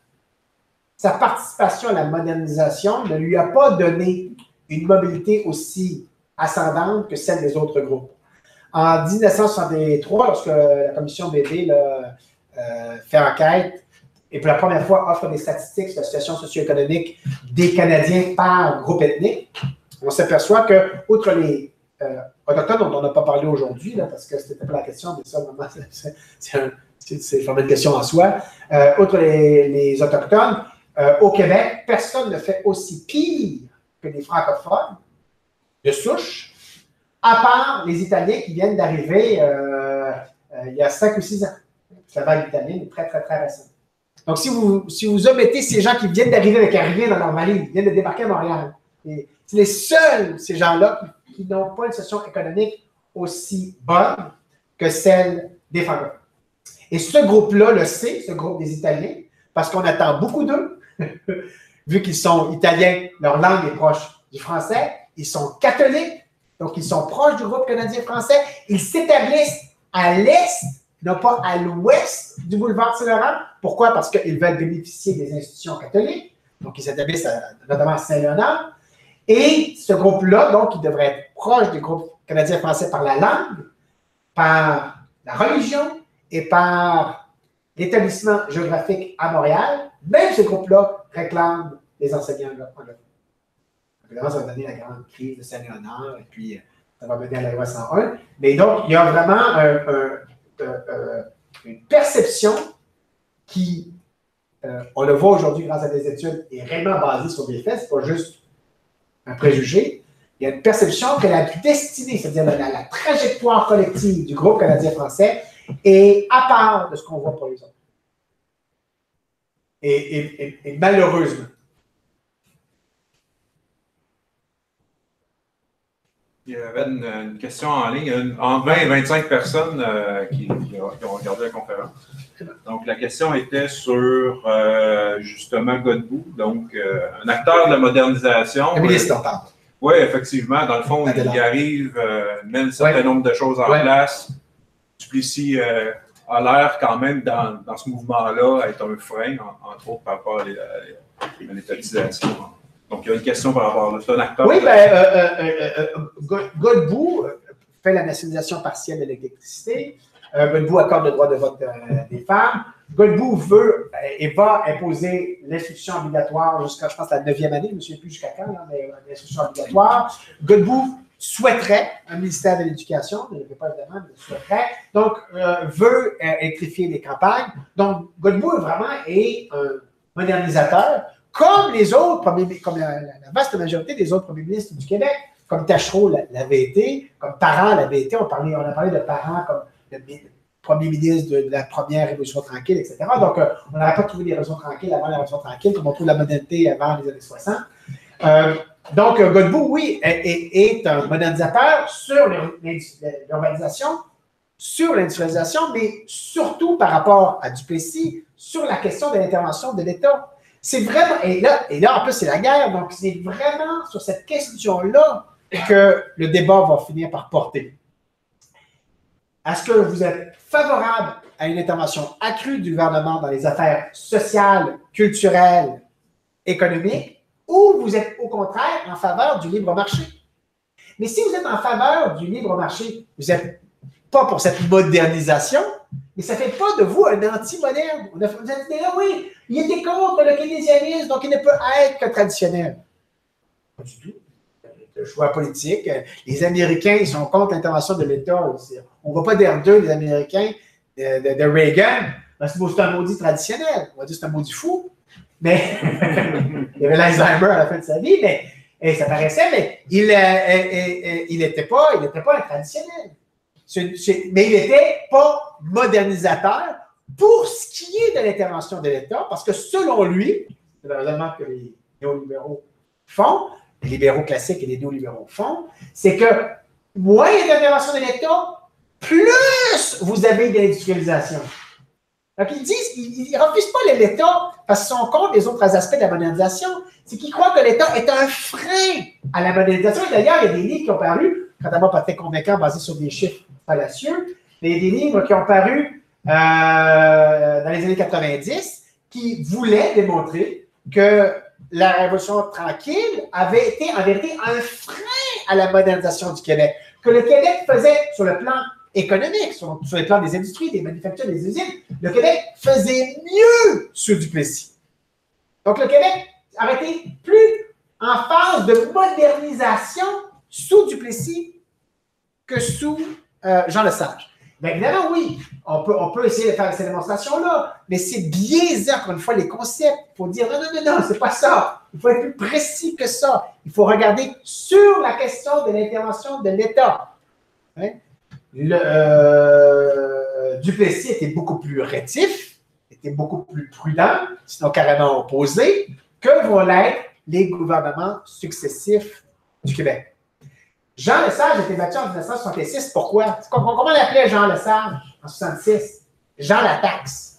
sa participation à la modernisation ne lui a pas donné une mobilité aussi ascendante que celle des autres groupes. En mille neuf cent soixante-trois, lorsque la commission B D là, euh, fait enquête et pour la première fois offre des statistiques sur la situation socio-économique des Canadiens par groupe ethnique, on s'aperçoit que, outre les euh, autochtones dont on n'a pas parlé aujourd'hui, parce que c'était pas la question, mais ça, vraiment, c'est vraiment une question en soi, euh, outre les, les autochtones, euh, au Québec, personne ne fait aussi pire que les francophones de souche, à part les Italiens qui viennent d'arriver euh, euh, il y a cinq ou six ans. La vague italienne est très, très, très récente. Donc, si vous, si vous omettez ces gens qui viennent d'arriver avec un rien dans leur valise, qui viennent de débarquer à Montréal, c'est les seuls, ces gens-là, qui, qui n'ont pas une situation économique aussi bonne que celle des francophones. Et ce groupe-là le sait, ce groupe des Italiens, parce qu'on attend beaucoup d'eux, vu qu'ils sont italiens, leur langue est proche du français, ils sont catholiques, donc ils sont proches du groupe canadien-français, ils s'établissent à l'est, non pas à l'ouest du boulevard Saint-Laurent. Pourquoi? Parce qu'ils veulent bénéficier des institutions catholiques, donc ils s'établissent à, notamment à Saint-Léonard. Et ce groupe-là, donc, il devrait être proche du groupe canadien-français par la langue, par la religion et par l'établissement géographique à Montréal. Même ce groupe-là réclame les enseignants anglophones. Évidemment, ça va donner la grande crise de Saint-Léonard et puis ça va mener à la loi cent un. Mais donc, il y a vraiment un, un, un, un, une perception qui, euh, on le voit aujourd'hui grâce à des études, est réellement basée sur des faits. Ce n'est pas juste un préjugé. Il y a une perception que la destinée, c'est-à-dire la, la, la trajectoire collective du groupe canadien-français est à part de ce qu'on voit pour les autres. Et, et, et, et malheureusement. Il y avait une, une question en ligne. Une, entre vingt et vingt-cinq personnes euh, qui, qui, ont, qui ont regardé la conférence. Donc, la question était sur, euh, justement, Godbout, donc euh, un acteur de la modernisation. Le ministre, on parle. Oui, effectivement. Dans le fond, il, il arrive, euh, met un certain ouais. nombre de choses en ouais. place. Duplessis euh, a l'air quand même, dans, dans ce mouvement-là, à être un frein, en, entre autres par rapport à l'étatisation. Donc, il y a une question par rapport à ça, un acteur. Oui, bien, euh, euh, euh, Godbout fait la nationalisation partielle de l'électricité. Euh, Godbout accorde le droit de vote euh, des femmes. Godbout veut euh, et va imposer l'instruction obligatoire jusqu'à, je pense, la neuvième année, je ne me souviens plus jusqu'à quand, là, mais euh, l'instruction obligatoire. Godbout souhaiterait un ministère de l'Éducation, ne le fait pas évidemment, mais le souhaiterait, donc euh, veut euh, électrifier les campagnes. Donc, Godbout vraiment est un modernisateur, comme les autres, comme la, la, la vaste majorité des autres premiers ministres du Québec, comme Tachereau l'avait été, comme Parent l'avait été, on, parlait, on a parlé de Parent comme le premier ministre de, de la première Révolution tranquille, et cetera. Donc, euh, on n'aurait pas trouvé des Révolutions tranquilles avant la Révolution tranquille, comme on trouve la modernité avant les années soixante. Euh, donc, Godbout, oui, est, est, est un modernisateur sur l'urbanisation, sur l'industrialisation, mais surtout par rapport à Duplessis, sur la question de l'intervention de l'État. C'est vraiment, et là, et là, en plus, c'est la guerre, donc c'est vraiment sur cette question-là que le débat va finir par porter. Est-ce que vous êtes favorable à une intervention accrue du gouvernement dans les affaires sociales, culturelles, économiques, ou vous êtes au contraire en faveur du libre marché? Mais si vous êtes en faveur du libre marché, vous n'êtes pas pour cette modernisation, mais ça ne fait pas de vous un anti-moderne. Vous avez dit, ah oui, il était contre le keynésianisme, donc il ne peut être que traditionnel. Pas du tout. Le choix politique. Les Américains, ils sont contre l'intervention de l'État. On ne va pas dire d'eux, les Américains, de, de, de Reagan, parce que c'est un maudit traditionnel. On va dire que c'est un maudit fou. Mais il y avait l'Alzheimer à la fin de sa vie, mais Et ça paraissait, mais il n'était euh, pas, il pas un traditionnel. C'est, c'est, mais il n'était pas modernisateur pour ce qui est de l'intervention de l'État, parce que selon lui, c'est le raisonnement que les néolibéraux font, les libéraux classiques et les néolibéraux font, c'est que moins il y a d'intervention de l'État, plus vous avez d'industrialisation. Donc, ils disent, ils ne refusent pas l'État parce qu'ils sont contre les autres aspects de la modernisation. C'est qu'ils croient que l'État est un frein à la modernisation. Et d'ailleurs, il y a des livres qui ont paru, notamment pas très convaincants, basés sur des chiffres fallacieux, mais il y a des livres qui ont paru euh, dans les années quatre-vingt-dix qui voulaient démontrer que la Révolution tranquille avait été, en vérité, un frein à la modernisation du Québec. Que le Québec faisait, sur le plan économique, sur, sur les plans des industries, des manufactures, des usines, le Québec faisait mieux sous Duplessis. Donc, le Québec avait été plus en phase de modernisation sous Duplessis que sous euh, Jean Lesage. Bien évidemment, oui, on peut, on peut essayer de faire ces démonstrations-là, mais c'est biaisé, encore une fois, les concepts. Il faut dire non, non, non, non, c'est pas ça. Il faut être plus précis que ça. Il faut regarder sur la question de l'intervention de l'État. Hein? Le, euh, Duplessis était beaucoup plus rétif, était beaucoup plus prudent, sinon carrément opposé, que vont l'être les gouvernements successifs du Québec. Jean Lesage a été battu en dix-neuf cent soixante-six. Pourquoi? Comment on l'appelait Jean Lesage en soixante-six? Jean la taxe.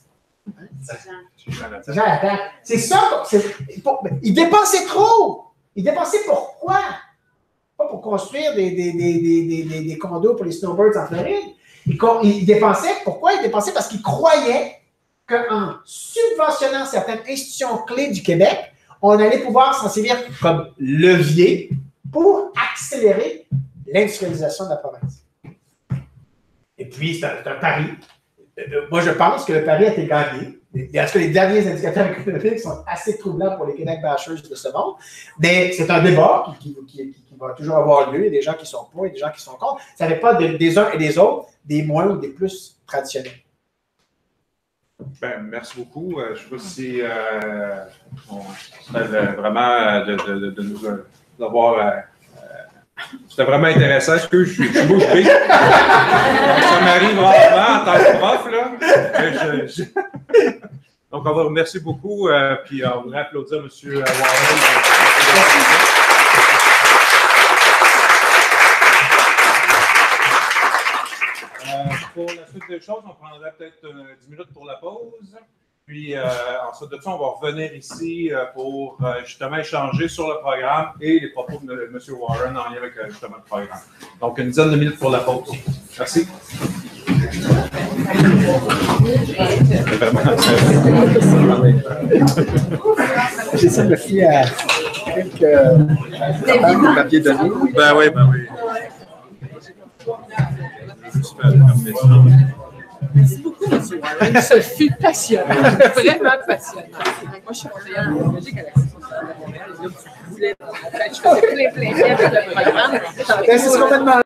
Jean la taxe. C'est ça. C'est, il dépensait trop. Il dépensait pourquoi? Pas pour construire des, des, des, des, des, des condos pour les snowbirds en Floride. Il, il dépensait, pourquoi? Il dépensait parce qu'il croyait qu'en subventionnant certaines institutions clés du Québec, on allait pouvoir s'en servir comme levier pour accélérer l'industrialisation de la province. Et puis, c'est un, c'est un pari. Moi, je pense que le pari a été gagné. Est-ce que les derniers indicateurs économiques sont assez troublants pour les Québec bashers de ce monde? Mais c'est un débat qui, qui, qui, qui va toujours avoir lieu. Il y a des gens qui sont pour et des gens qui sont contre. Ça n'est pas de, des uns et des autres, des moins ou des plus traditionnels. Ben, merci beaucoup. Euh, je ne sais pas si euh, on serait vraiment de, de, de, de nous euh, avoir. Euh, C'était vraiment intéressant. Est-ce que je suis bouche bée? Ça m'arrive rarement en tant que prof, là. Je, je... Donc, on va vous remercier beaucoup. Euh, puis, on voudrait applaudir M. Warren. Euh, pour la suite des choses, on prendrait peut-être euh, dix minutes pour la pause. Puis, euh, ensuite de ça, on va revenir ici euh, pour euh, justement échanger sur le programme et les propos de M. Warren en lien avec euh, justement le programme. Donc, une dizaine de minutes pour la pause. Merci. J'essaie de me fier à quelques papiers m'aviez donné. Ben oui, ben oui. Merci beaucoup, M. Warren. Ce fut passionnant, vraiment passionnant. Moi, je suis conseillère en biologique à la Section de Montréal. Je voulais, en fait, je faisais plein, plein, plein avec le programme. C'est complètement